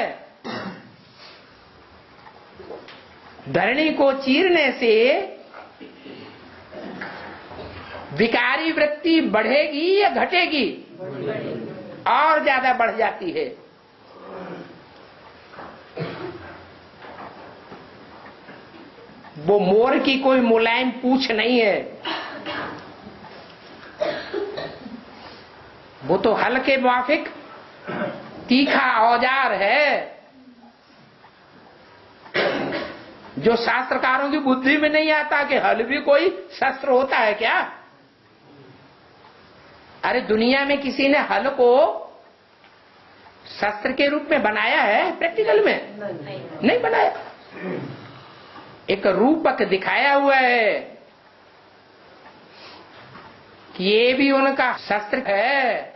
धरणी को चीरने से विकारी वृत्ति बढ़ेगी या घटेगी? और ज्यादा बढ़ जाती है। वो मोर की कोई मुलायम पूंछ नहीं है, वो तो हल के मुआफिक तीखा औजार है, जो शास्त्रकारों की बुद्धि में नहीं आता कि हल भी कोई शस्त्र होता है क्या? अरे दुनिया में किसी ने हल को शस्त्र के रूप में बनाया है? प्रैक्टिकल में नहीं, नहीं बनाया। एक रूपक दिखाया हुआ है कि ये भी उनका शस्त्र है,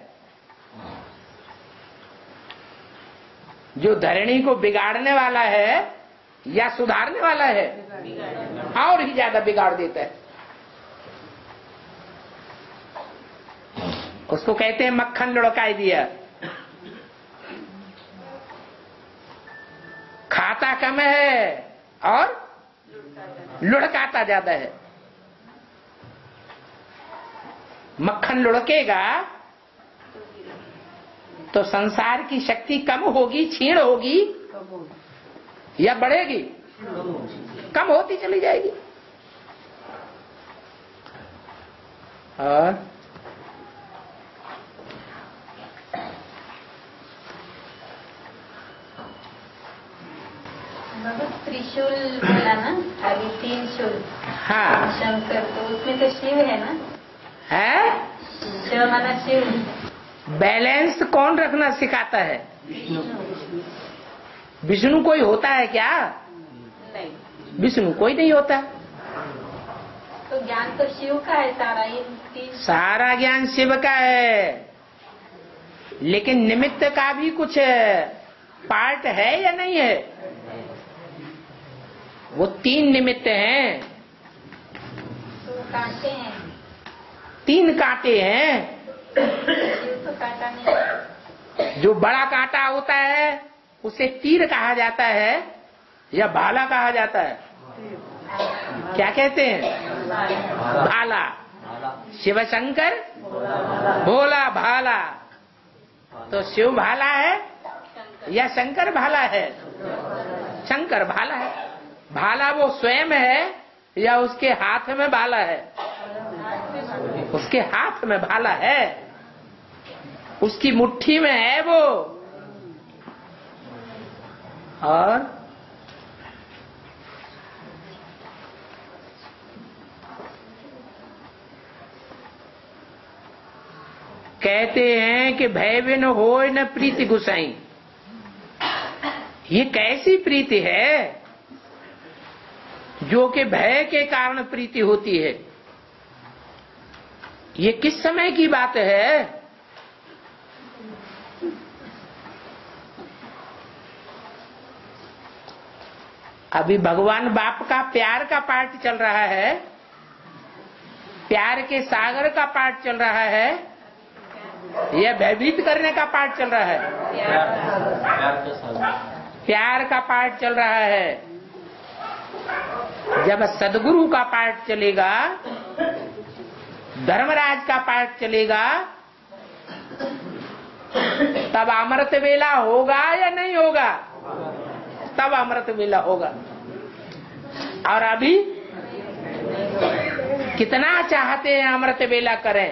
जो धरणी को बिगाड़ने वाला है या सुधारने वाला है, और ही ज्यादा बिगाड़ देता है। उसको कहते हैं मक्खन लुढ़काई दिया। खाता कम है और लुढ़काता ज्यादा है। मक्खन लुढ़केगा तो संसार की शक्ति कम होगी, क्षीण होगी या बढ़ेगी? कम होती चली जाएगी। और त्रिशूल बोला ना, आगे तीन शूल। हाँ, शंकर, तो उसमें तो शिव है ना? है। शिव माना शिव। बैलेंस कौन रखना सिखाता है? विष्णु कोई होता है क्या? नहीं, विष्णु कोई नहीं होता। तो ज्ञान तो शिव का है सारा। ये तीन सारा ज्ञान शिव का है, लेकिन निमित्त का भी कुछ पार्ट है या नहीं है? वो तीन निमित्त हैं। तो कांटे हैं, तीन कांटे हैं। शिव तो कांटा नहीं। जो बड़ा कांटा होता है उसे तीर कहा जाता है या भाला कहा जाता है? क्या कहते हैं? भाला। शिव शंकर भोला भाला। तो शिव भाला है या शंकर भाला है? शंकर भाला है। भाला वो स्वयं है या उसके हाथ में भाला है? उसके हाथ में भाला है, उसकी मुट्ठी में है वो। और कहते हैं कि भय बिन होय न प्रीति गुसाई। ये कैसी प्रीति है जो कि भय के कारण प्रीति होती है? ये किस समय की बात है? अभी भगवान बाप का प्यार का पार्ट चल रहा है, प्यार के सागर का पार्ट चल रहा है, या भयभीत करने का पार्ट चल रहा है? प्यार का पार्ट चल रहा है। जब सदगुरु का पार्ट चलेगा, धर्मराज का पार्ट चलेगा, तब अमृत वेला होगा या नहीं होगा? तब अमृत वेला होगा। और अभी कितना चाहते हैं अमृत वेला करें,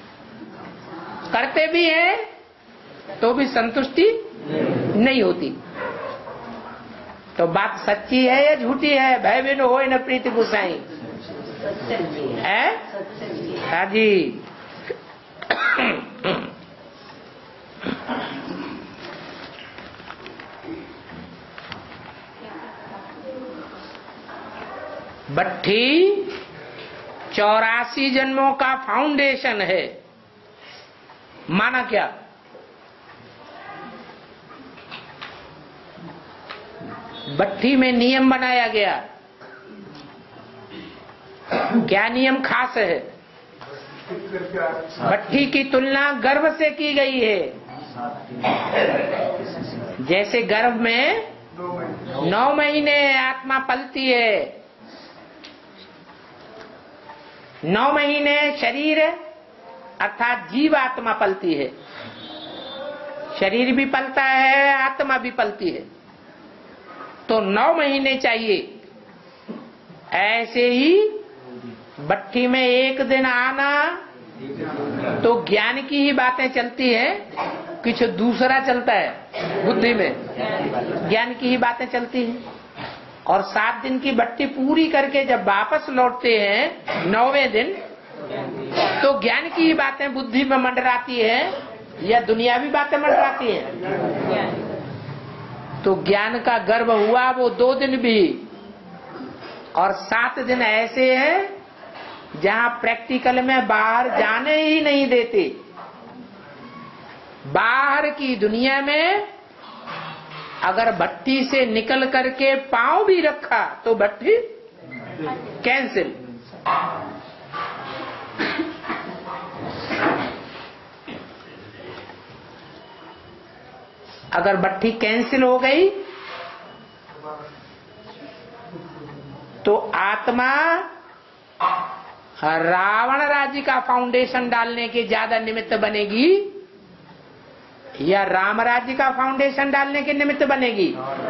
करते भी हैं तो भी संतुष्टि नहीं होती। तो बात सच्ची है या झूठी है? भय बिन होए न प्रीति गुसाई है। हाँ जी। भट्ठी चौरासी जन्मों का फाउंडेशन है। माना क्या? भट्ठी में नियम बनाया गया। क्या नियम खास है? भट्ठी की तुलना गर्भ से की गई है। जैसे गर्भ में नौ महीने आत्मा पलती है, नौ महीने शरीर अर्थात जीव आत्मा पलती है। शरीर भी पलता है, आत्मा भी पलती है, तो नौ महीने चाहिए। ऐसे ही भट्ठी में एक दिन आना तो ज्ञान की ही बातें चलती है, कुछ दूसरा चलता है बुद्धि में, ज्ञान की ही बातें चलती हैं। और सात दिन की भट्ठी पूरी करके जब वापस लौटते हैं नौवें दिन, तो ज्ञान की ही बातें बुद्धि में मंडराती है या दुनियावी बातें मंडराती हैं। तो ज्ञान का गर्भ हुआ वो दो दिन भी, और सात दिन ऐसे हैं जहां प्रैक्टिकल में बाहर जाने ही नहीं देते। बाहर की दुनिया में अगर भट्ठी से निकल करके पांव भी रखा तो भट्ठी कैंसिल। अगर भट्ठी कैंसिल हो गई तो आत्मा रावण राज्य का फाउंडेशन डालने के ज्यादा निमित्त बनेगी या राम राज्य का फाउंडेशन डालने के निमित्त बनेगी?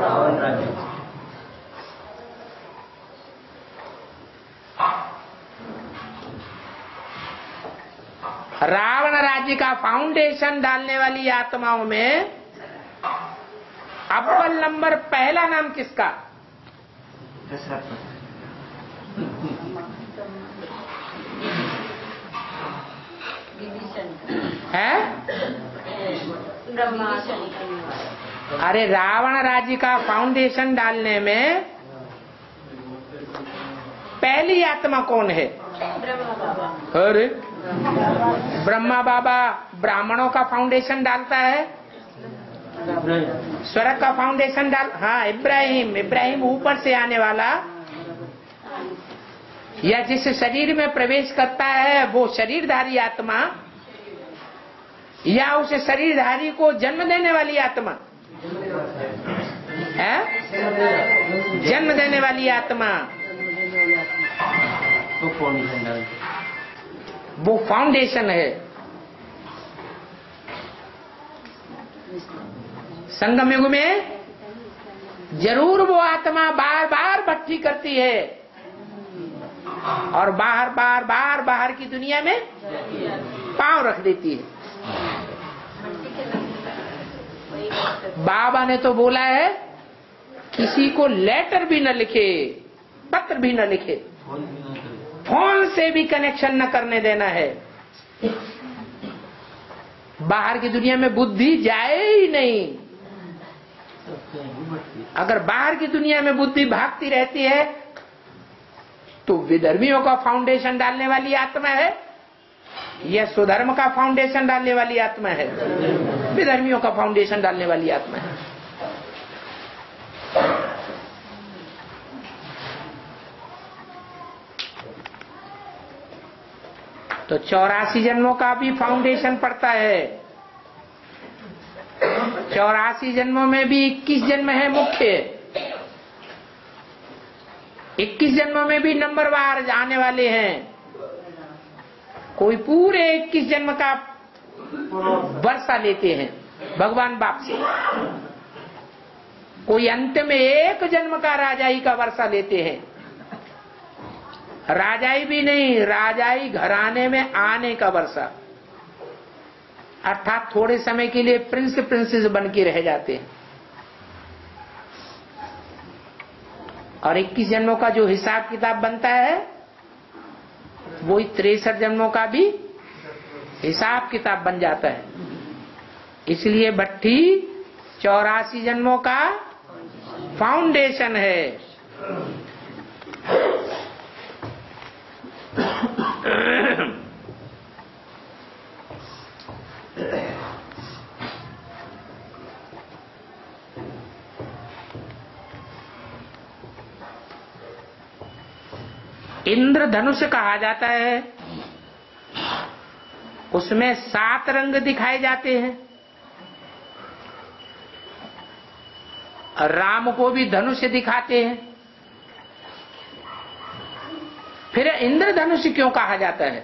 रावण राज्य का फाउंडेशन डालने वाली आत्माओं में अव्वल नंबर पहला नाम किसका है? अरे रावण राज्य का फाउंडेशन डालने में पहली आत्मा कौन है? अरे ब्रह्मा बाबा ब्राह्मणों का फाउंडेशन डालता है, स्वर्ग का फाउंडेशन डाल, हाँ इब्राहिम, इब्राहिम ऊपर से आने वाला, या जिस शरीर में प्रवेश करता है वो शरीरधारी आत्मा, या उस शरीरधारी को जन्म देने वाली आत्मा है? जन्म देने वाली आत्मा वो फाउंडेशन है। संगम युग में जरूर वो आत्मा बार बार भट्ठी करती है और बाहर बार बार बाहर की दुनिया में पांव रख देती है। बाबा ने तो बोला है किसी को लेटर भी न लिखे, पत्र भी न लिखे, फोन से भी कनेक्शन न करने देना है। बाहर की दुनिया में बुद्धि जाए ही नहीं। अगर बाहर की दुनिया में बुद्धि भागती रहती है तो विधर्मियों का फाउंडेशन डालने वाली आत्मा है या सुधर्म का फाउंडेशन डालने वाली आत्मा है? विधर्मियों का फाउंडेशन डालने वाली आत्मा है। तो चौरासी जन्मों का भी फाउंडेशन पड़ता है। चौरासी जन्मों में भी इक्कीस जन्म है मुख्य, इक्कीस जन्मों में भी नंबरवार आने वाले हैं। कोई पूरे इक्कीस जन्म का वर्षा लेते हैं भगवान बाप से, कोई अंत में एक जन्म का राजाई का वर्षा लेते हैं। राजाई भी नहीं, राजाई घराने में आने का वर्षा, अर्थात थोड़े समय के लिए प्रिंस प्रिंसेस बन के रह जाते हैं। और इक्कीस जन्मों का जो हिसाब किताब बनता है वही तिरसठ जन्मों का भी हिसाब किताब बन जाता है। इसलिए भट्ठी चौरासी जन्मों का फाउंडेशन है। इंद्रधनुष कहा जाता है, उसमें सात रंग दिखाए जाते हैं। राम को भी धनुष दिखाते हैं। फिर इंद्रधनुष क्यों कहा जाता है?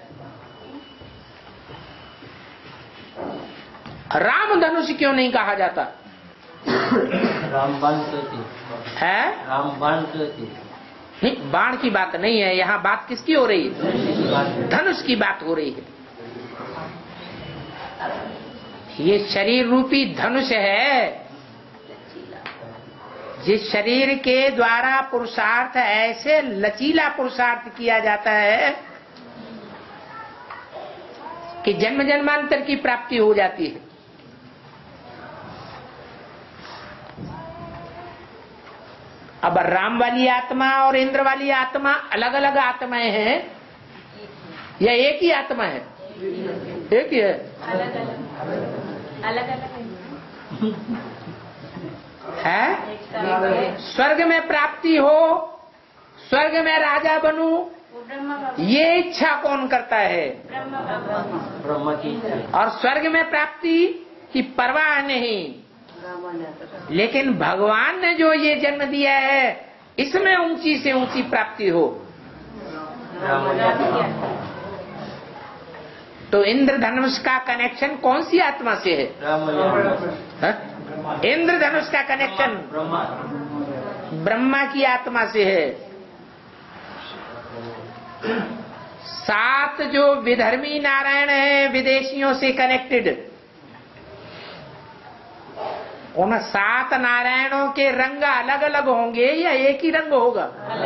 राम धनुष क्यों नहीं कहा जाता? राम बाण कहते है राम बाण कहते नहीं, बाण की बात नहीं है। यहाँ बात किसकी हो रही है? धनुष की बात हो रही है। ये शरीर रूपी धनुष है, जिस शरीर के द्वारा पुरुषार्थ ऐसे लचीला पुरुषार्थ किया जाता है कि जन्म जन्मांतर की प्राप्ति हो जाती है। अब राम वाली आत्मा और इंद्र वाली आत्मा अलग अलग आत्माएं हैं या एक ही आत्मा है? एक ही है। अलग अलग अलग अलग है। स्वर्ग में प्राप्ति हो, स्वर्ग में राजा बनूं, ये इच्छा कौन करता है? ब्रह्मा की इच्छा। और स्वर्ग में प्राप्ति की परवाह नहीं। लेकिन भगवान ने जो ये जन्म दिया है, इसमें ऊंची से ऊंची प्राप्ति हो। तो इंद्रधनुष का कनेक्शन कौन सी आत्मा से है? है? इंद्रधनुष का कनेक्शन ब्रह्मा ब्रह्मा की आत्मा से है। सात जो विधर्मी नारायण हैं, विदेशियों से कनेक्टेड, उन सात नारायणों के रंग अलग अलग होंगे या एक ही रंग होगा?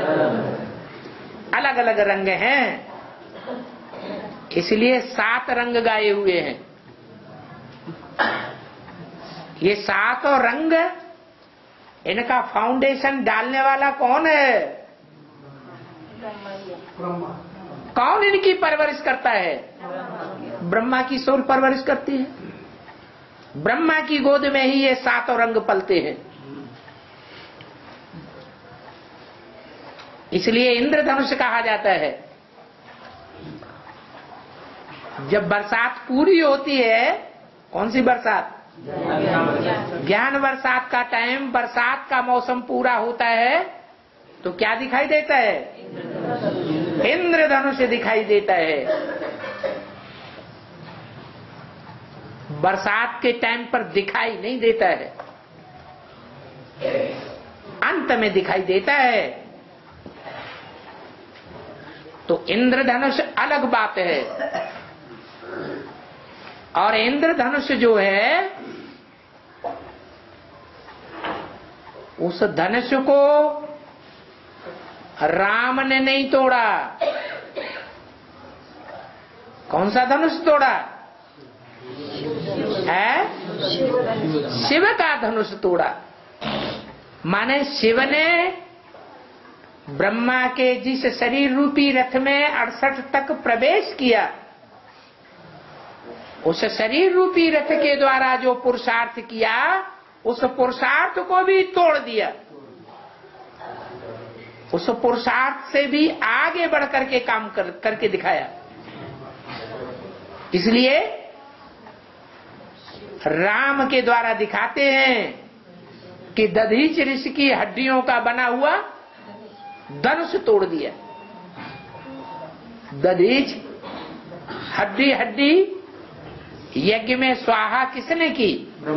अलग अलग रंग हैं, इसलिए सात रंग गाए हुए हैं। ये सातों रंग, इनका फाउंडेशन डालने वाला कौन है? कौन इनकी परवरिश करता है? ब्रह्मा की सोल परवरिश करती है। ब्रह्मा की गोद में ही ये सातों रंग पलते हैं। इसलिए इंद्रधनुष कहा जाता है। जब बरसात पूरी होती है, कौन सी बरसात? ज्ञान बरसात का टाइम, बरसात का मौसम पूरा होता है, तो क्या दिखाई देता है? इंद्रधनुष दिखाई देता है। बरसात के टाइम पर दिखाई नहीं देता है, अंत में दिखाई देता है। तो इंद्रधनुष अलग बात है। और इंद्रधनुष जो है, उस धनुष को राम ने नहीं तोड़ा। कौन सा धनुष तोड़ा है? शिव का धनुष तोड़ा। माने शिव ने ब्रह्मा के जिस शरीर रूपी रथ में अड़सठ तक प्रवेश किया, उस शरीर रूपी रथ के द्वारा जो पुरुषार्थ किया, उस पुरुषार्थ को भी तोड़ दिया। उस पुरुषार्थ से भी आगे बढ़ करके काम कर, करके दिखाया। इसलिए राम के द्वारा दिखाते हैं कि दधीच ऋषि की हड्डियों का बना हुआ धनुष तोड़ दिया। दधीच हड्डी हड्डी यज्ञ में स्वाहा किसने की?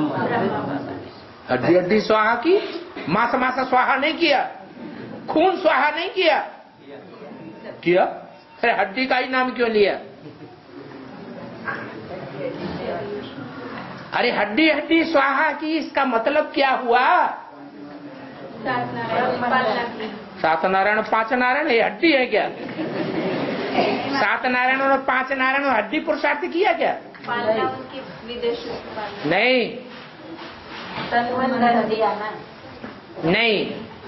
हड्डी हड्डी स्वाहा की। मास मासा स्वाहा नहीं किया, खून स्वाहा नहीं किया। किया? फिर हड्डी का ही नाम क्यों लिया? अरे हड्डी हड्डी स्वाहा की, इसका मतलब क्या हुआ? सात नारायण पांच नारायण, ये हड्डी है क्या? सात नारायण और पांच नारायण और हड्डी पुरुषार्थ किया क्या? पालना उनकी विदेश नहीं तन कर दिया ना। नहीं,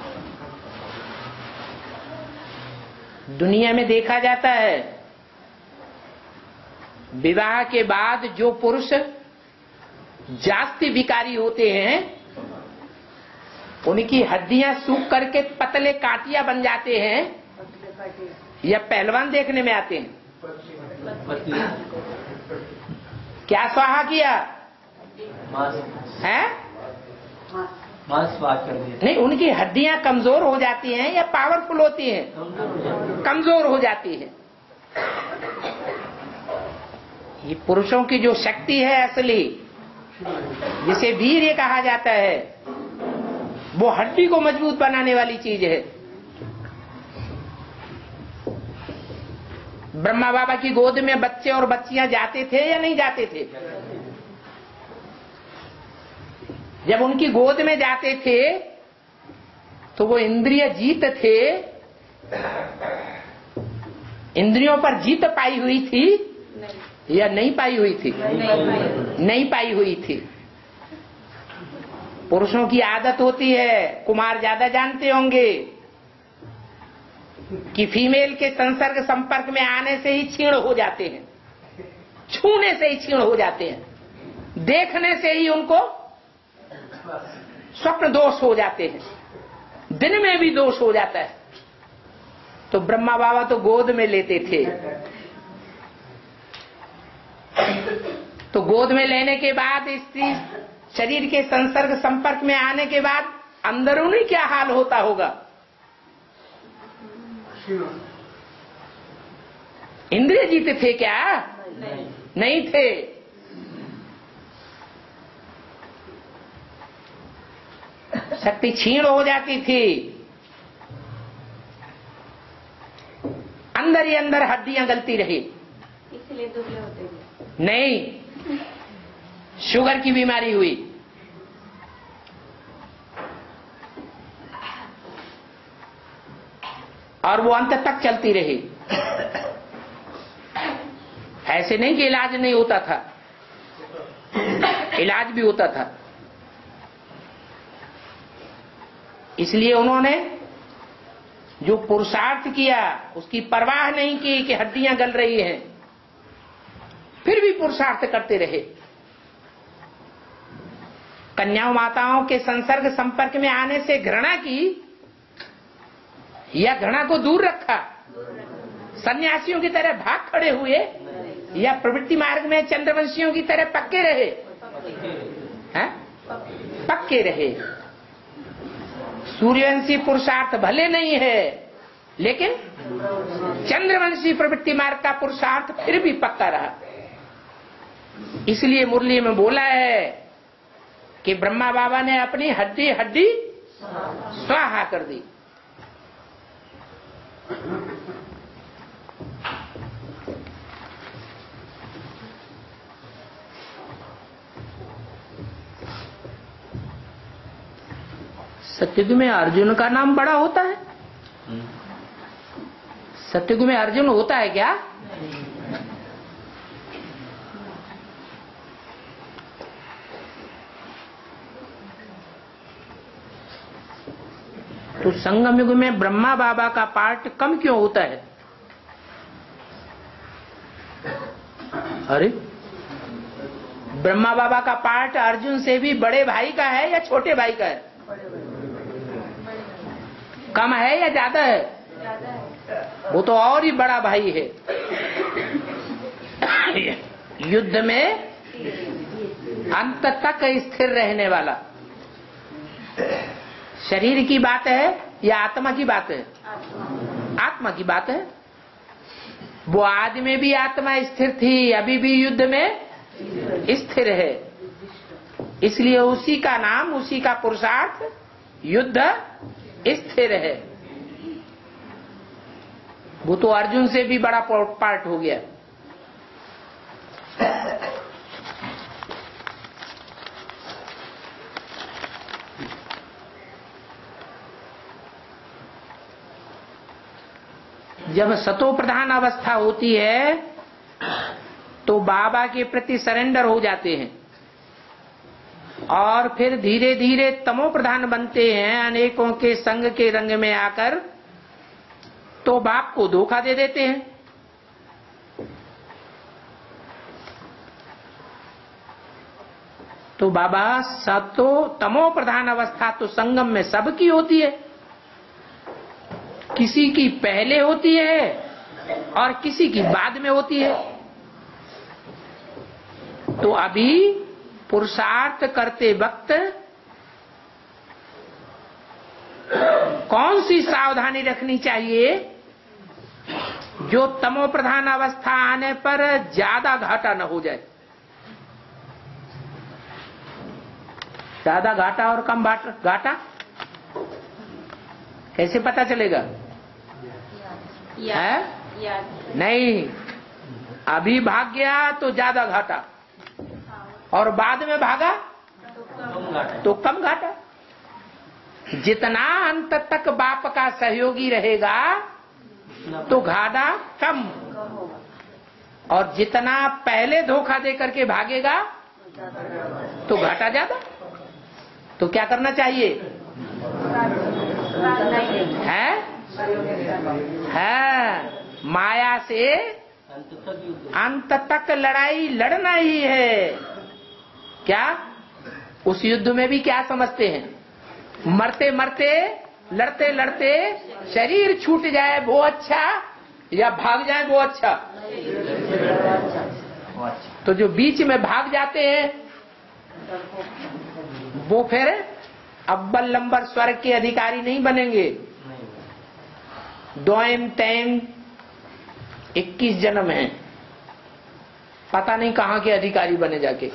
दुनिया में देखा जाता है विवाह के बाद जो पुरुष जास्ती विकारी होते हैं उनकी हड्डियां सूख करके पतले काटिया बन जाते हैं या पहलवान देखने में आते हैं। क्या स्वाहा किया है? मांस बात कर दिया। नहीं, उनकी हड्डियां कमजोर हो जाती हैं या पावरफुल होती हैं? कमजोर हो जाती है। ये पुरुषों की जो शक्ति है असली, जिसे वीर्य कहा जाता है, वो हड्डी को मजबूत बनाने वाली चीज है। ब्रह्मा बाबा की गोद में बच्चे और बच्चियां जाते थे या नहीं जाते थे? जब उनकी गोद में जाते थे तो वो इंद्रिय जीत थे, इंद्रियों पर जीत पाई हुई थी या नहीं पाई हुई थी? नहीं, नहीं पाई हुई थी। पुरुषों की आदत होती है, कुमार ज्यादा जानते होंगे, कि फीमेल के संसर्ग संपर्क में आने से ही क्षीण हो जाते हैं, छूने से ही क्षीण हो जाते हैं, देखने से ही उनको स्वप्न दोष हो जाते हैं, दिन में भी दोष हो जाता है। तो ब्रह्मा बाबा तो गोद में लेते थे। तो गोद में लेने के बाद स्त्री शरीर के संसर्ग संपर्क में आने के बाद अंदरूनी क्या हाल होता होगा? इंद्रिय जीते थे क्या? नहीं, नहीं थे। शक्ति क्षीण हो जाती थी, अंदर ही अंदर हड्डियां गलती रही, इसलिए दुबले होते थे। नहीं, शुगर की बीमारी हुई, और वो अंत तक चलती रही। ऐसे नहीं कि इलाज नहीं होता था, इलाज भी होता था। इसलिए उन्होंने जो पुरुषार्थ किया उसकी परवाह नहीं की कि हड्डियां गल रही हैं, फिर भी पुरुषार्थ करते रहे। कन्याओं माताओं के संसर्ग संपर्क में आने से घृणा की या घृणा को दूर रखा, सन्यासियों की तरह भाग खड़े हुए या प्रवृत्ति मार्ग में चंद्रवंशियों की तरह पक्के रहे? हैं? पक्के रहे। सूर्यवंशी पुरुषार्थ भले नहीं है, लेकिन चंद्रवंशी प्रवृत्ति मार्ग का पुरुषार्थ फिर भी पक्का रहा। इसलिए मुरली में बोला है कि ब्रह्मा बाबा ने अपनी हड्डी हड्डी स्वाहा कर दी। सत्युग में अर्जुन का नाम बड़ा होता है? सत्युग में अर्जुन होता है क्या? तो संगम युग में ब्रह्मा बाबा का पार्ट कम क्यों होता है? अरे, ब्रह्मा बाबा का पार्ट अर्जुन से भी बड़े भाई का है या छोटे भाई का है? कम है या ज्यादा है? वो तो और ही बड़ा भाई है। युद्ध में अंत तक स्थिर रहने वाला। शरीर की बात है या आत्मा की बात है? आत्मा की बात है। वो आदि में भी आत्मा स्थिर थी, अभी भी युद्ध में स्थिर है। इसलिए उसी का नाम, उसी का पुरुषार्थ युद्ध स्थिर है। वो तो अर्जुन से भी बड़ा पार्ट हो गया। जब सतो प्रधान अवस्था होती है तो बाबा के प्रति सरेंडर हो जाते हैं और फिर धीरे धीरे तमो प्रधान बनते हैं, अनेकों के संग के रंग में आकर तो बाप को धोखा दे देते हैं। तो बाबा सतो तमो प्रधान अवस्था तो संगम में सबकी होती है, किसी की पहले होती है और किसी की बाद में होती है। तो अभी पुरुषार्थ करते वक्त कौन सी सावधानी रखनी चाहिए जो तमो प्रधान अवस्था आने पर ज्यादा घाटा न हो जाए? ज्यादा घाटा और कम घाटा कैसे पता चलेगा? है? नहीं, अभी भाग गया तो ज्यादा घाटा और बाद में भागा तो कम घाटा। जितना अंत तक बाप का सहयोगी रहेगा तो घाटा कम, और जितना पहले धोखा दे करके भागेगा तो घाटा ज्यादा। तो क्या करना चाहिए? है है माया से अंत तक लड़ाई लड़ना ही है। क्या उस युद्ध में भी क्या समझते हैं? मरते मरते लड़ते लड़ते शरीर छूट जाए वो अच्छा या भाग जाए वो अच्छा? तो जो बीच में भाग जाते हैं वो फिर अव्वल नंबर स्वर्ग के अधिकारी नहीं बनेंगे। दोएम तैम इक्कीस जन्म है, पता नहीं कहां के अधिकारी बने जाके।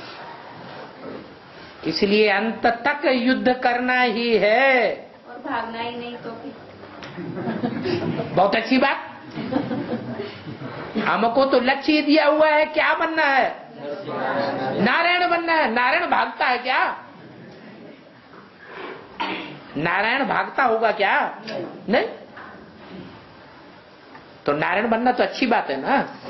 इसलिए अंत तक युद्ध करना ही है और भागना ही नहीं तो फिर बहुत अच्छी बात। हमको तो लक्ष्य दिया हुआ है, क्या बनना है? नारायण बनना है। नारायण भागता है क्या? नारायण भागता होगा क्या? नहीं। तो नारायण बनना तो अच्छी बात है ना।